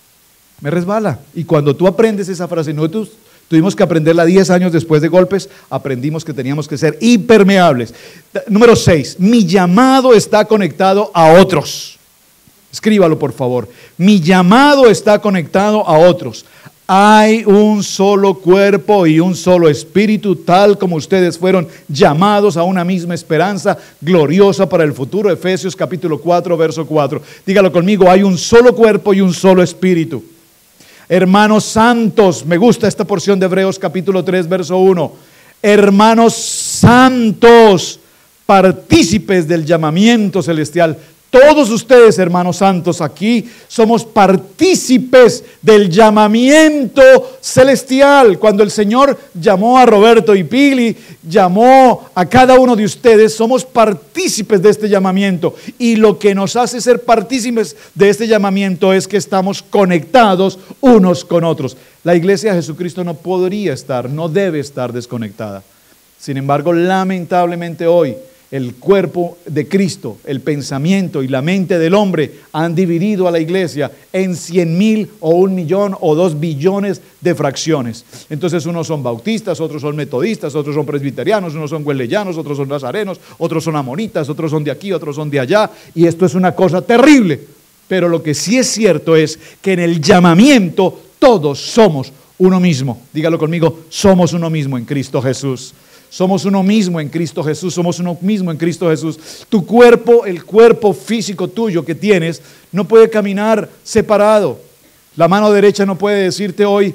B: Y cuando tú aprendes esa frase, nosotros tuvimos que aprenderla 10 años después de golpes, aprendimos que teníamos que ser impermeables. Número 6, mi llamado está conectado a otros. Escríbalo, por favor. Mi llamado está conectado a otros. Hay un solo cuerpo y un solo espíritu, tal como ustedes fueron llamados a una misma esperanza gloriosa para el futuro. Efesios capítulo 4, verso 4. Dígalo conmigo, hay un solo cuerpo y un solo espíritu. Hermanos santos, me gusta esta porción de Hebreos capítulo 3, verso 1. Hermanos santos, partícipes del llamamiento celestial. Todos ustedes, hermanos santos, aquí somos partícipes del llamamiento celestial. Cuando el Señor llamó a Roberto y Pili, llamó a cada uno de ustedes, somos partícipes de este llamamiento. Y lo que nos hace ser partícipes de este llamamiento es que estamos conectados unos con otros. La iglesia de Jesucristo no podría estar, no debe estar desconectada. Sin embargo, lamentablemente hoy, el cuerpo de Cristo, el pensamiento y la mente del hombre han dividido a la iglesia en 100,000 o 1,000,000 o 2 billones de fracciones. Entonces unos son bautistas, otros son metodistas, otros son presbiterianos, unos son wesleyanos, otros son nazarenos, otros son amonitas, otros son de aquí, otros son de allá. Y esto es una cosa terrible. Pero lo que sí es cierto es que en el llamamiento todos somos uno mismo. Dígalo conmigo, somos uno mismo en Cristo Jesús. Somos uno mismo en Cristo Jesús, somos uno mismo en Cristo Jesús. Tu cuerpo, el cuerpo físico tuyo que tienes, no puede caminar separado. La mano derecha no puede decirte hoy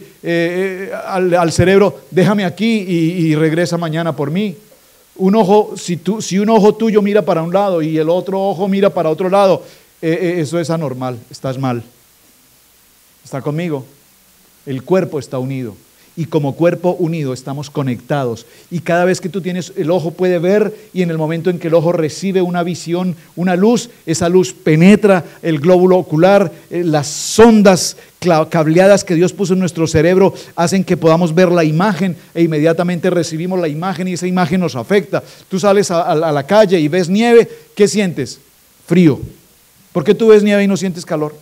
B: al cerebro, déjame aquí y regresa mañana por mí. Un ojo, si un ojo tuyo mira para un lado y el otro ojo mira para otro lado, eso es anormal, estás mal. ¿Está conmigo? El cuerpo está unido. y como cuerpo unido estamos conectados. Y cada vez que tú tienes, el ojo puede ver, y en el momento en que el ojo recibe una visión, una luz, esa luz penetra el glóbulo ocular, las ondas cableadas que Dios puso en nuestro cerebro hacen que podamos ver la imagen e inmediatamente recibimos la imagen y esa imagen nos afecta. Tú sales a la calle y ves nieve, ¿qué sientes? Frío. ¿Por qué tú ves nieve y no sientes calor?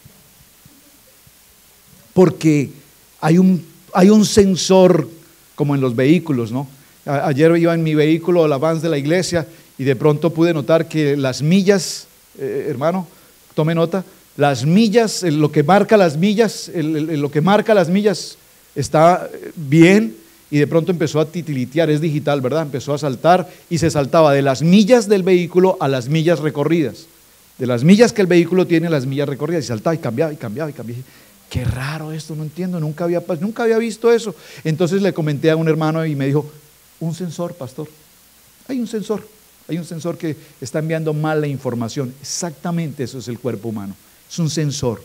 B: Porque hay un sensor, como en los vehículos, ¿no? Ayer iba en mi vehículo, la vans de la iglesia, y de pronto pude notar que las millas, hermano, tome nota, las millas, lo que marca las millas, lo que marca las millas está bien, y de pronto empezó a titilitear, es digital, ¿verdad? Empezó a saltar y se saltaba de las millas del vehículo a las millas recorridas, de las millas que el vehículo tiene a las millas recorridas, y saltaba y cambiaba y cambiaba y cambiaba. Qué raro esto, no entiendo, nunca había visto eso. Entonces le comenté a un hermano y me dijo, un sensor, pastor, hay un sensor que está enviando mal la información. Exactamente eso es el cuerpo humano, es un sensor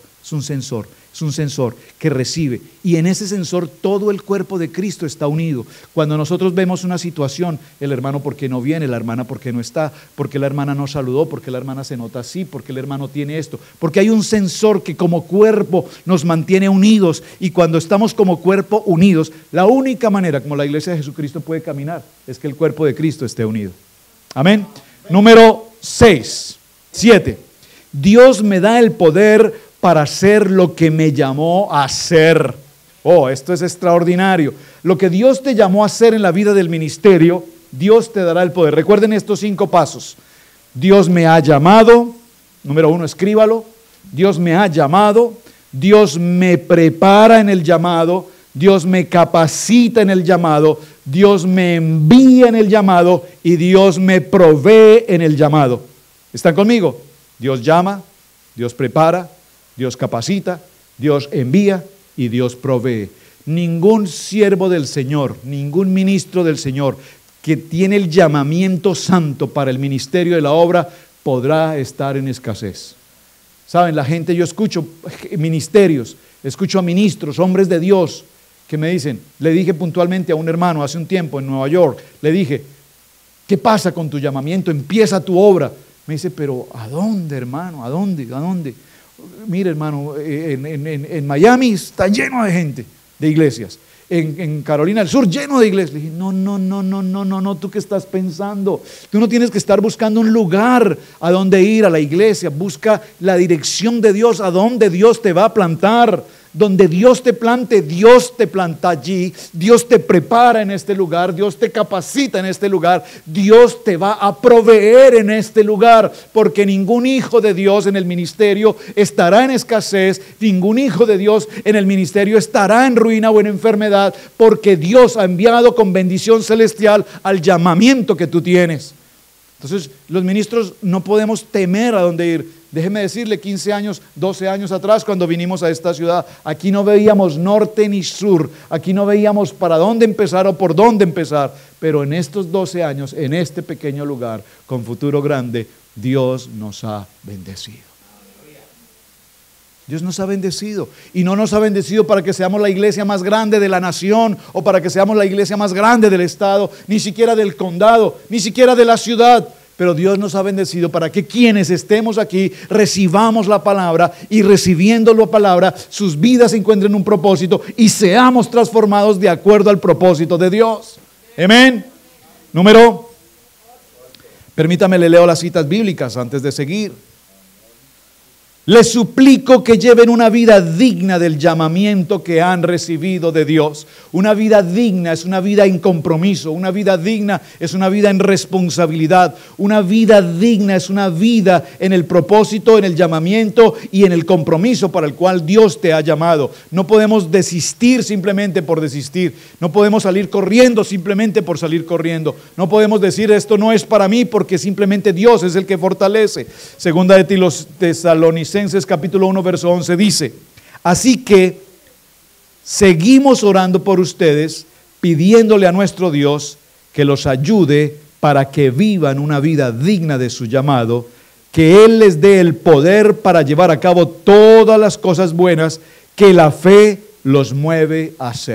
B: que recibe, y en ese sensor todo el cuerpo de Cristo está unido. Cuando nosotros vemos una situación, el hermano ¿por qué no viene? La hermana ¿por qué no está? ¿Por qué la hermana no saludó? ¿Por qué la hermana se nota así? ¿Por qué el hermano tiene esto? Porque hay un sensor que como cuerpo nos mantiene unidos, y cuando estamos como cuerpo unidos, la única manera como la iglesia de Jesucristo puede caminar es que el cuerpo de Cristo esté unido. Amén. Número 7. Dios me da el poder para hacer lo que me llamó a hacer. Oh, esto es extraordinario. Lo que Dios te llamó a hacer en la vida del ministerio, Dios te dará el poder. Recuerden estos 5 pasos. Dios me ha llamado. Número 1, escríbalo. Dios me ha llamado. Dios me prepara en el llamado. Dios me capacita en el llamado. Dios me envía en el llamado. Y Dios me provee en el llamado. ¿Están conmigo? Dios llama, Dios prepara, Dios capacita, Dios envía y Dios provee. Ningún siervo del Señor, ningún ministro del Señor que tiene el llamamiento santo para el ministerio de la obra podrá estar en escasez. Saben, la gente, yo escucho ministerios, escucho a ministros, hombres de Dios que me dicen, le dije puntualmente a un hermano hace un tiempo en Nueva York, le dije, ¿qué pasa con tu llamamiento? Empieza tu obra. Me dice, pero ¿a dónde, hermano? ¿A dónde? Mire, hermano, en Miami está lleno de gente, de iglesias. En Carolina del Sur, lleno de iglesias. Le dije, no, ¿tú qué estás pensando? Tú no tienes que estar buscando un lugar a donde ir a la iglesia. Busca la dirección de Dios, a donde Dios te va a plantar. Donde Dios te plante, Dios te planta allí, Dios te prepara en este lugar, Dios te capacita en este lugar, Dios te va a proveer en este lugar, porque ningún hijo de Dios en el ministerio estará en escasez, ningún hijo de Dios en el ministerio estará en ruina o en enfermedad, porque Dios ha enviado con bendición celestial al llamamiento que tú tienes. Entonces, los ministros no podemos temer a dónde ir. Déjeme decirle, 15 años, 12 años atrás, cuando vinimos a esta ciudad, aquí no veíamos norte ni sur, aquí no veíamos para dónde empezar o por dónde empezar, pero en estos 12 años, en este pequeño lugar, con futuro grande, Dios nos ha bendecido. Dios nos ha bendecido, y no nos ha bendecido para que seamos la iglesia más grande de la nación, o para que seamos la iglesia más grande del estado, ni siquiera del condado, ni siquiera de la ciudad. Pero Dios nos ha bendecido para que quienes estemos aquí recibamos la palabra, y recibiendo la palabra sus vidas encuentren un propósito y seamos transformados de acuerdo al propósito de Dios. Amén. Permítame, le leo las citas bíblicas antes de seguir. Les suplico que lleven una vida digna del llamamiento que han recibido de Dios. Una vida digna es una vida en compromiso. Una vida digna es una vida en responsabilidad. Una vida digna es una vida en el propósito, en el llamamiento y en el compromiso para el cual Dios te ha llamado. No podemos desistir simplemente por desistir. No podemos salir corriendo simplemente por salir corriendo. No podemos decir esto no es para mí porque simplemente Dios es el que fortalece. Segunda de los Tesalonicenses capítulo 1 verso 11 dice: así que seguimos orando por ustedes, pidiéndole a nuestro Dios que los ayude para que vivan una vida digna de su llamado, que Él les dé el poder para llevar a cabo todas las cosas buenas que la fe los mueve a hacer.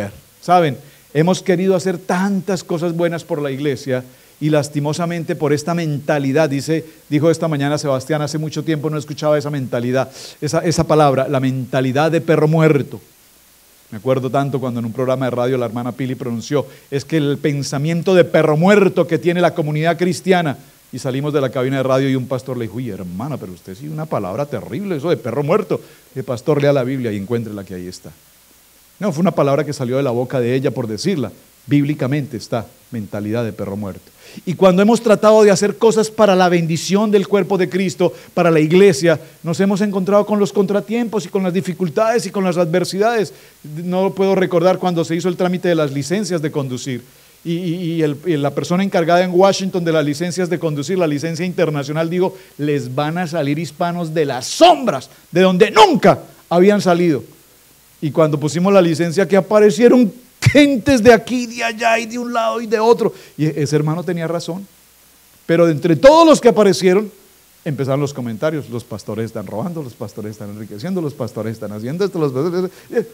B: Saben, hemos querido hacer tantas cosas buenas por la iglesia y lastimosamente por esta mentalidad, dijo esta mañana Sebastián, hace mucho tiempo no escuchaba esa mentalidad, esa palabra, la mentalidad de perro muerto. Me acuerdo tanto cuando en un programa de radio la hermana Pili pronunció, es que el pensamiento de perro muerto que tiene la comunidad cristiana, y salimos de la cabina de radio y un pastor le dijo, uy hermana, pero usted sí una palabra terrible, eso de perro muerto. El pastor lea la Biblia y encuentre la que ahí está. No, fue una palabra que salió de la boca de ella por decirla. Bíblicamente está, mentalidad de perro muerto. Y cuando hemos tratado de hacer cosas para la bendición del cuerpo de Cristo, para la iglesia, nos hemos encontrado con los contratiempos y con las dificultades y con las adversidades. No puedo recordar cuando se hizo el trámite de las licencias de conducir. Y la persona encargada en Washington de las licencias de conducir, la licencia internacional, dijo, les van a salir hispanos de las sombras, de donde nunca habían salido. Y cuando pusimos la licencia, que aparecieron gentes de aquí, de allá y de un lado y de otro. Y ese hermano tenía razón. Pero de entre todos los que aparecieron, empezaron los comentarios. Los pastores están robando, los pastores están enriqueciendo, los pastores están haciendo esto, los pastores...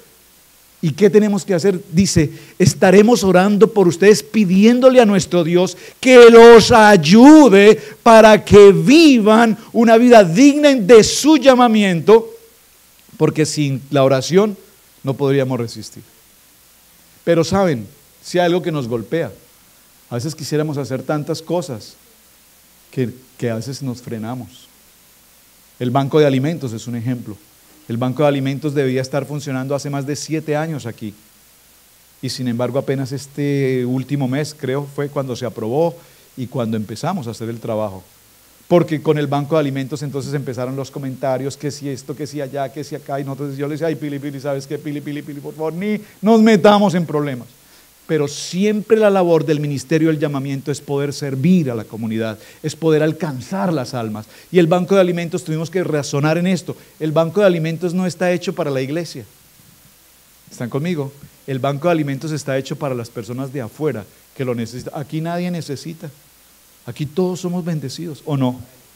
B: ¿Y qué tenemos que hacer? Dice, estaremos orando por ustedes, pidiéndole a nuestro Dios que los ayude para que vivan una vida digna de su llamamiento, porque sin la oración no podríamos resistir. Pero saben, si hay algo que nos golpea, a veces quisiéramos hacer tantas cosas que a veces nos frenamos. El banco de alimentos es un ejemplo. El banco de alimentos debía estar funcionando hace más de 7 años aquí. Y sin embargo apenas este último mes, creo, fue cuando se aprobó y cuando empezamos a hacer el trabajo. Porque con el banco de alimentos entonces empezaron los comentarios, que si esto, que si allá, que si acá. Y nosotros, yo le decía, ay Pili, ¿sabes qué? Pili, por favor, ni nos metamos en problemas. Pero siempre la labor del ministerio del llamamiento es poder servir a la comunidad, es poder alcanzar las almas. Y el banco de alimentos, tuvimos que razonar en esto, el banco de alimentos no está hecho para la iglesia. ¿Están conmigo? El banco de alimentos está hecho para las personas de afuera que lo necesitan. Aquí nadie necesita, aquí todos somos bendecidos, ¿o no?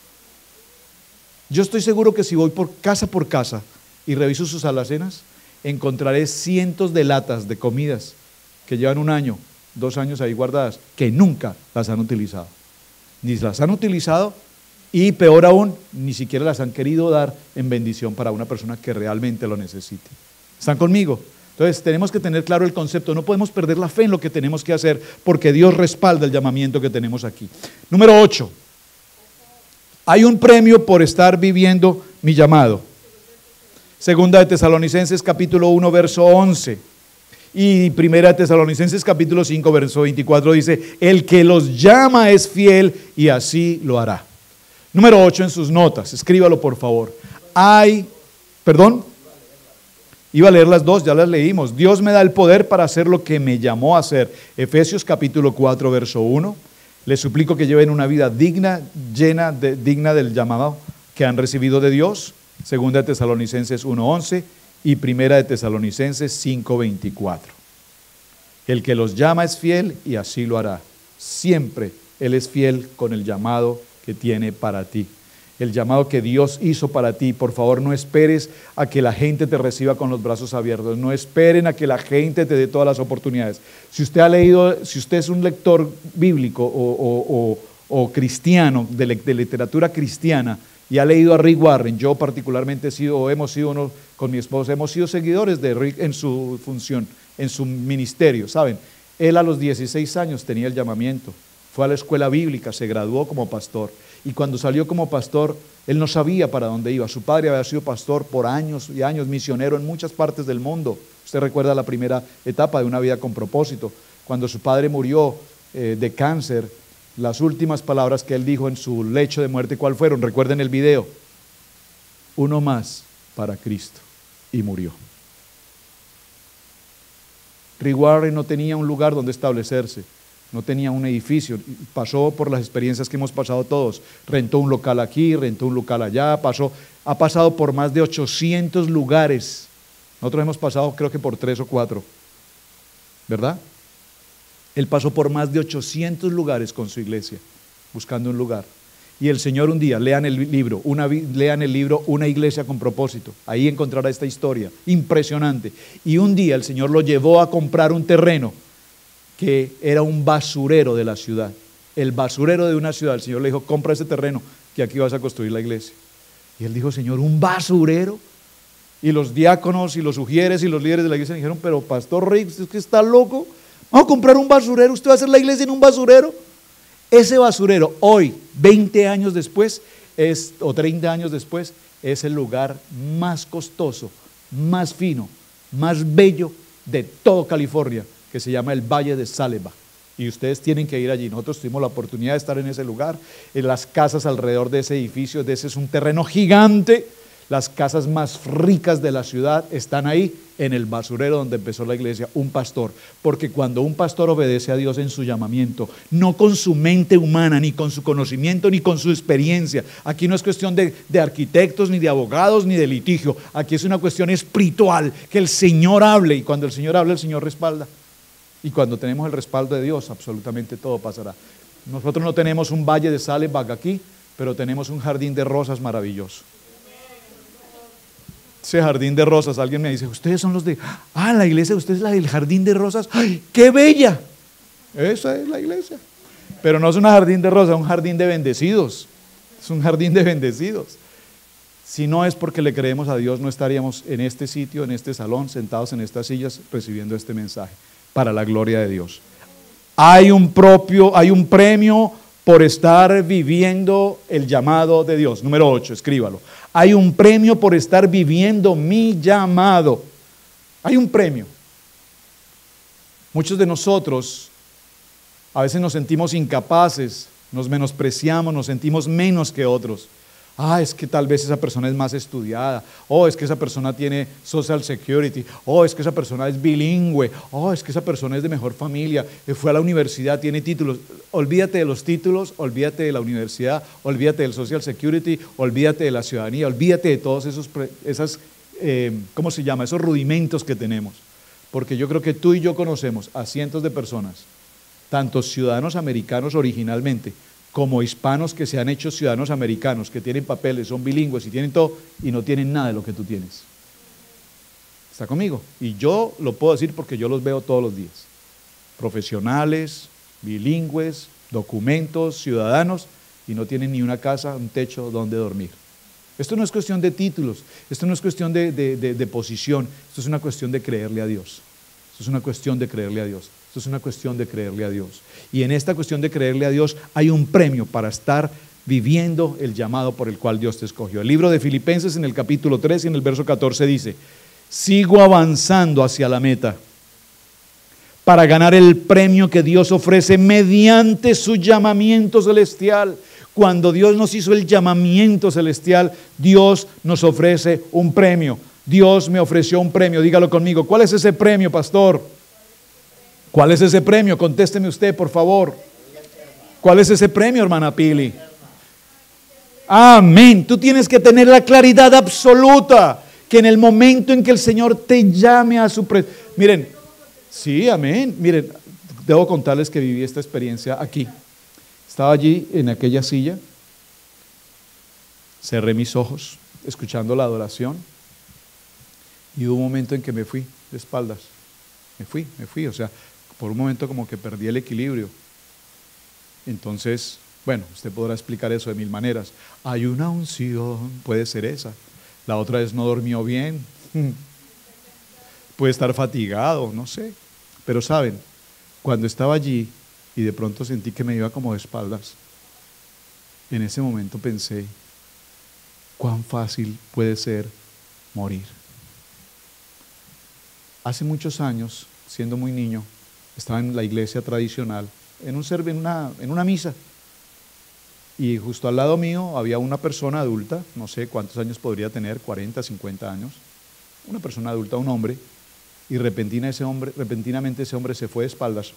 B: Yo estoy seguro que si voy por casa y reviso sus alacenas, encontraré cientos de latas de comidas que llevan 1 año, 2 años ahí guardadas, que nunca las han utilizado. Ni las han utilizado y peor aún, ni siquiera las han querido dar en bendición para una persona que realmente lo necesite. ¿Están conmigo? Entonces tenemos que tener claro el concepto, no podemos perder la fe en lo que tenemos que hacer, porque Dios respalda el llamamiento que tenemos aquí. Número 8, hay un premio por estar viviendo mi llamado. Segunda de Tesalonicenses capítulo 1 verso 11. Y Primera de Tesalonicenses capítulo 5 verso 24 dice, el que los llama es fiel y así lo hará. Número 8 en sus notas, escríbalo por favor. Iba a leer las dos, ya las leímos. Dios me da el poder para hacer lo que me llamó a hacer. Efesios capítulo 4 verso 1. Les suplico que lleven una vida digna del llamado que han recibido de Dios. Segunda de Tesalonicenses 1:11 y Primera de Tesalonicenses 5:24. El que los llama es fiel y así lo hará. Siempre Él es fiel con el llamado que tiene para ti. El llamado que Dios hizo para ti. Por favor, no esperes a que la gente te reciba con los brazos abiertos. No esperen a que la gente te dé todas las oportunidades. Si usted es un lector bíblico o cristiano, de literatura cristiana, y ha leído a Rick Warren, yo particularmente hemos sido uno con mi esposa, hemos sido seguidores de Rick en su función, en su ministerio, ¿saben? Él a los 16 años tenía el llamamiento, fue a la escuela bíblica, se graduó como pastor, y cuando salió como pastor, él no sabía para dónde iba. Su padre había sido pastor por años y años, misionero en muchas partes del mundo. Usted recuerda la primera etapa de una vida con propósito, cuando su padre murió de cáncer. Las últimas palabras que él dijo en su lecho de muerte, ¿cuál fueron? Recuerden el video. Uno más para Cristo. Y murió. Rick Warren no tenía un lugar donde establecerse, no tenía un edificio, pasó por las experiencias que hemos pasado todos, rentó un local aquí, rentó un local allá, ha pasado por más de 800 lugares. Nosotros hemos pasado creo que por 3 o 4, ¿verdad? Él pasó por más de 800 lugares con su iglesia, buscando un lugar. Y el Señor un día, lean el libro, Una iglesia con propósito. Ahí encontrará esta historia impresionante. Y un día el Señor lo llevó a comprar un terreno que era un basurero de la ciudad. El basurero de una ciudad. El Señor le dijo, compra ese terreno que aquí vas a construir la iglesia. Y él dijo, Señor, ¿un basurero? Y los diáconos y los ujieres y los líderes de la iglesia dijeron, pero Pastor Rick, ¿usted es que está loco? Vamos a comprar un basurero, ¿usted va a hacer la iglesia en un basurero? Ese basurero hoy, 20 años después, o 30 años después, es el lugar más costoso, más fino, más bello de todo California, que se llama el Valle de Saleva. Y ustedes tienen que ir allí. Nosotros tuvimos la oportunidad de estar en ese lugar, en las casas alrededor de ese edificio, de ese es un terreno gigante. Las casas más ricas de la ciudad están ahí, en el basurero donde empezó la iglesia, un pastor. Porque cuando un pastor obedece a Dios en su llamamiento, no con su mente humana, ni con su conocimiento, ni con su experiencia. Aquí no es cuestión de arquitectos, ni de abogados, ni de litigio. Aquí es una cuestión espiritual, que el Señor hable. Y cuando el Señor habla, el Señor respalda. Y cuando tenemos el respaldo de Dios, absolutamente todo pasará. Nosotros no tenemos un valle de Salebag aquí, pero tenemos un jardín de rosas maravilloso. Ese jardín de rosas, alguien me dice, ustedes son los de, la iglesia de ustedes es la del jardín de rosas, ¡ay, qué bella! Esa es la iglesia. Pero no es un jardín de rosas, es un jardín de bendecidos. Es un jardín de bendecidos. Si no es porque le creemos a Dios, no estaríamos en este sitio, en este salón, sentados en estas sillas, recibiendo este mensaje, para la gloria de Dios. Hay un premio por estar viviendo el llamado de Dios. Número 8, escríbalo. Hay un premio por estar viviendo mi llamado. Hay un premio. Muchos de nosotros a veces nos sentimos incapaces, nos menospreciamos, nos sentimos menos que otros. Es que tal vez esa persona es más estudiada, es que esa persona tiene Social Security, es que esa persona es bilingüe, es que esa persona es de mejor familia, fue a la universidad, tiene títulos. Olvídate de los títulos, olvídate de la universidad, olvídate del Social Security, olvídate de la ciudadanía, olvídate de todos esos rudimentos que tenemos. Porque yo creo que tú y yo conocemos a cientos de personas, tanto ciudadanos americanos originalmente, como hispanos que se han hecho ciudadanos americanos, que tienen papeles, son bilingües y tienen todo, y no tienen nada de lo que tú tienes. ¿Está conmigo? Y yo lo puedo decir porque yo los veo todos los días. Profesionales, bilingües, documentos, ciudadanos, y no tienen ni una casa, un techo donde dormir. Esto no es cuestión de títulos, esto no es cuestión de posición, esto es una cuestión de creerle a Dios. Esto es una cuestión de creerle a Dios. Esto es una cuestión de creerle a Dios. Y en esta cuestión de creerle a Dios hay un premio para estar viviendo el llamado por el cual Dios te escogió. El libro de Filipenses en el capítulo 3 y en el verso 14 dice, sigo avanzando hacia la meta para ganar el premio que Dios ofrece mediante su llamamiento celestial. Cuando Dios nos hizo el llamamiento celestial, Dios nos ofrece un premio. Dios me ofreció un premio, dígalo conmigo. ¿Cuál es ese premio, pastor? ¿Cuál es ese premio? Contésteme usted, por favor. ¿Cuál es ese premio, hermana Pili? Amén. Tú tienes que tener la claridad absoluta que en el momento en que el Señor te llame a su presencia. Miren, sí, amén. Miren, debo contarles que viví esta experiencia aquí. Estaba allí en aquella silla, cerré mis ojos, escuchando la adoración. Y hubo un momento en que me fui de espaldas, me fui, o sea, por un momento como que perdí el equilibrio. Entonces, bueno, usted podrá explicar eso de mil maneras. Hay una unción, puede ser esa. La otra es no durmió bien, puede estar fatigado, no sé. Pero saben, cuando estaba allí y de pronto sentí que me iba como de espaldas, en ese momento pensé, cuán fácil puede ser morir. Hace muchos años, siendo muy niño, estaba en la iglesia tradicional, en una misa, y justo al lado mío había una persona adulta, no sé cuántos años podría tener, 40, 50 años, una persona adulta, un hombre, y repentinamente ese hombre se fue de espaldas,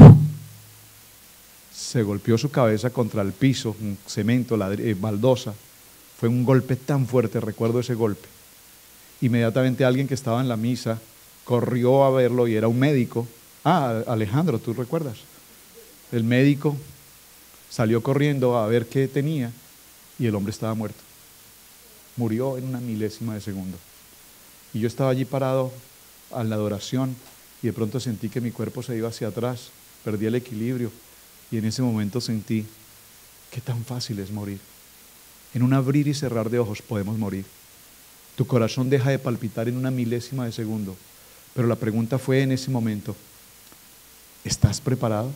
B: se golpeó su cabeza contra el piso, un cemento, baldosa, fue un golpe tan fuerte, recuerdo ese golpe. Inmediatamente alguien que estaba en la misa corrió a verlo y era un médico. Alejandro, ¿tú recuerdas? El médico salió corriendo a ver qué tenía y el hombre estaba muerto. Murió en una milésima de segundo. Y yo estaba allí parado a la adoración y de pronto sentí que mi cuerpo se iba hacia atrás, perdí el equilibrio y en ese momento sentí qué tan fácil es morir. En un abrir y cerrar de ojos podemos morir. Tu corazón deja de palpitar en una milésima de segundo, pero la pregunta fue en ese momento, ¿estás preparado?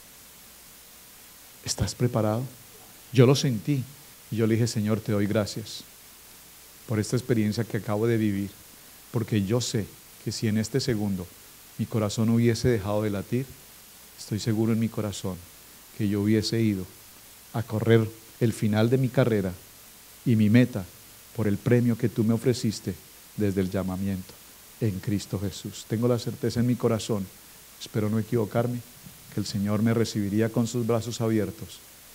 B: ¿Estás preparado? Yo lo sentí y yo le dije, Señor, te doy gracias por esta experiencia que acabo de vivir, porque yo sé que si en este segundo mi corazón hubiese dejado de latir, estoy seguro en mi corazón que yo hubiese ido a correr el final de mi carrera y mi meta por el premio que tú me ofreciste desde el llamamiento en Cristo Jesús. Tengo la certeza en mi corazón, espero no equivocarme, que el Señor me recibiría con sus brazos abiertos.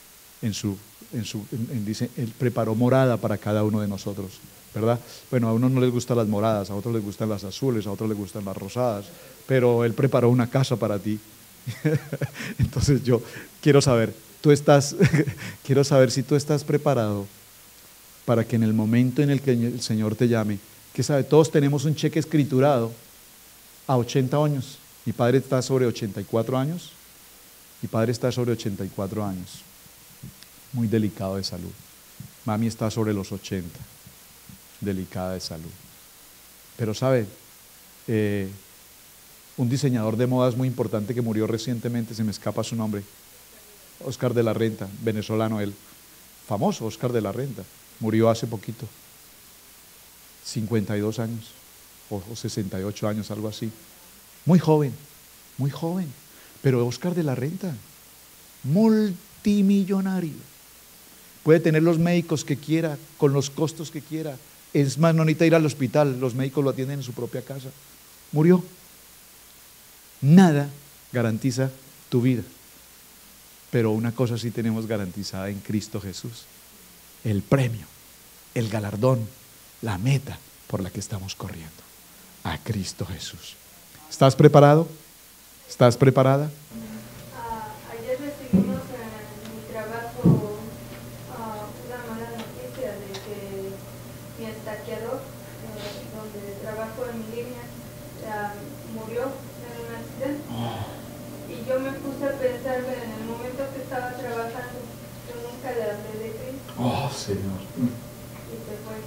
B: Dice, Él preparó morada para cada uno de nosotros, ¿verdad? Bueno, a unos no les gustan las moradas, a otros les gustan las azules, a otros les gustan las rosadas, pero Él preparó una casa para ti. Entonces yo quiero saber, quiero saber si tú estás preparado para que en el momento en el que el Señor te llame, que sabe, todos tenemos un cheque escriturado a 80 años. Mi padre está sobre 84 años. Mi padre está sobre 84 años. Muy delicado de salud. Mami está sobre los 80. Delicada de salud. Pero sabe, un diseñador de modas muy importante que murió recientemente, se me escapa su nombre, Oscar de la Renta, venezolano él, famoso Oscar de la Renta, murió hace poquito, 52 años o 68 años, algo así, muy joven, pero Oscar de la Renta, multimillonario, puede tener los médicos que quiera, con los costos que quiera, es más, no necesita ir al hospital, los médicos lo atienden en su propia casa, murió. Nada garantiza tu vida, pero una cosa sí tenemos garantizada en Cristo Jesús, el premio, el galardón, la meta por la que estamos corriendo, a Cristo Jesús. ¿Estás preparado? ¿Estás preparada?
C: Ayer recibimos en mi trabajo una mala noticia de que mi estaqueador, donde trabajo en mi línea, murió en un accidente. Y yo me puse a pensar en el momento que estaba trabajando, yo nunca le hablé de Cristo.
B: Oh, Señor.
C: Y se fue.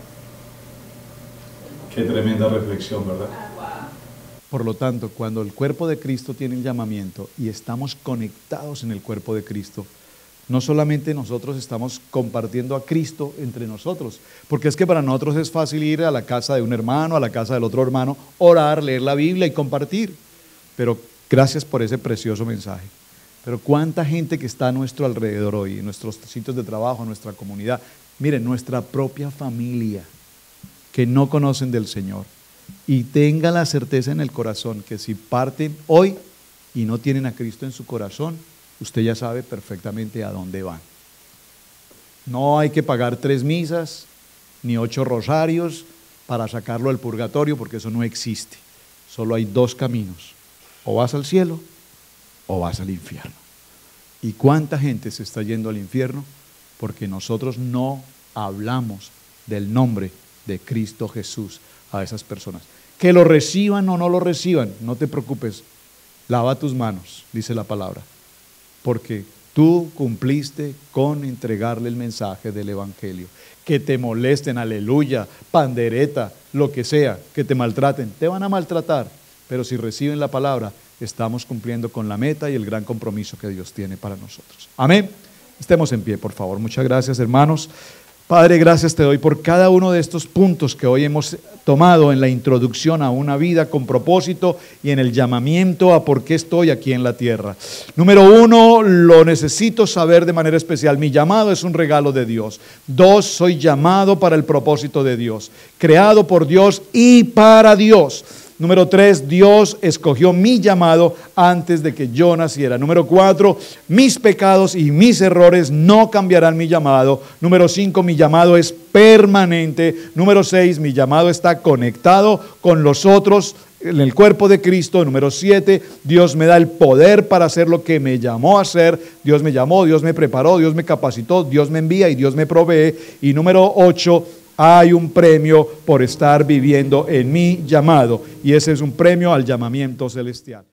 B: Qué tremenda reflexión, ¿verdad?
C: Wow.
B: Por lo tanto, cuando el cuerpo de Cristo tiene el llamamiento y estamos conectados en el cuerpo de Cristo, no solamente nosotros estamos compartiendo a Cristo entre nosotros, porque es que para nosotros es fácil ir a la casa de un hermano, a la casa del otro hermano, orar, leer la Biblia y compartir. Pero gracias por ese precioso mensaje. Pero cuánta gente que está a nuestro alrededor hoy, en nuestros sitios de trabajo, en nuestra comunidad, miren, nuestra propia familia, que no conocen del Señor. Y tenga la certeza en el corazón que si parten hoy y no tienen a Cristo en su corazón, usted ya sabe perfectamente a dónde van. No hay que pagar 3 misas ni 8 rosarios para sacarlo del purgatorio, porque eso no existe. Solo hay 2 caminos: o vas al cielo o vas al infierno. ¿Y cuánta gente se está yendo al infierno? Porque nosotros no hablamos del nombre de Cristo Jesús a esas personas. Que lo reciban o no lo reciban, no te preocupes, lava tus manos, dice la palabra, porque tú cumpliste con entregarle el mensaje del Evangelio. Que te molesten, aleluya, pandereta, lo que sea, que te maltraten, te van a maltratar, pero si reciben la palabra, estamos cumpliendo con la meta y el gran compromiso que Dios tiene para nosotros. Amén. Estemos en pie, por favor. Muchas gracias, hermanos. Padre, gracias te doy por cada uno de estos puntos que hoy hemos tomado en la introducción a una vida con propósito y en el llamamiento a por qué estoy aquí en la tierra. Número 1, lo necesito saber de manera especial. Mi llamado es un regalo de Dios. 2, soy llamado para el propósito de Dios, creado por Dios y para Dios. Número 3, Dios escogió mi llamado antes de que yo naciera. Número 4, mis pecados y mis errores no cambiarán mi llamado. Número 5, mi llamado es permanente. Número 6, mi llamado está conectado con los otros en el cuerpo de Cristo. Número 7, Dios me da el poder para hacer lo que me llamó a hacer. Dios me llamó, Dios me preparó, Dios me capacitó, Dios me envía y Dios me provee. Y número 8, hay un premio por estar viviendo en mi llamado, y ese es un premio al llamamiento celestial.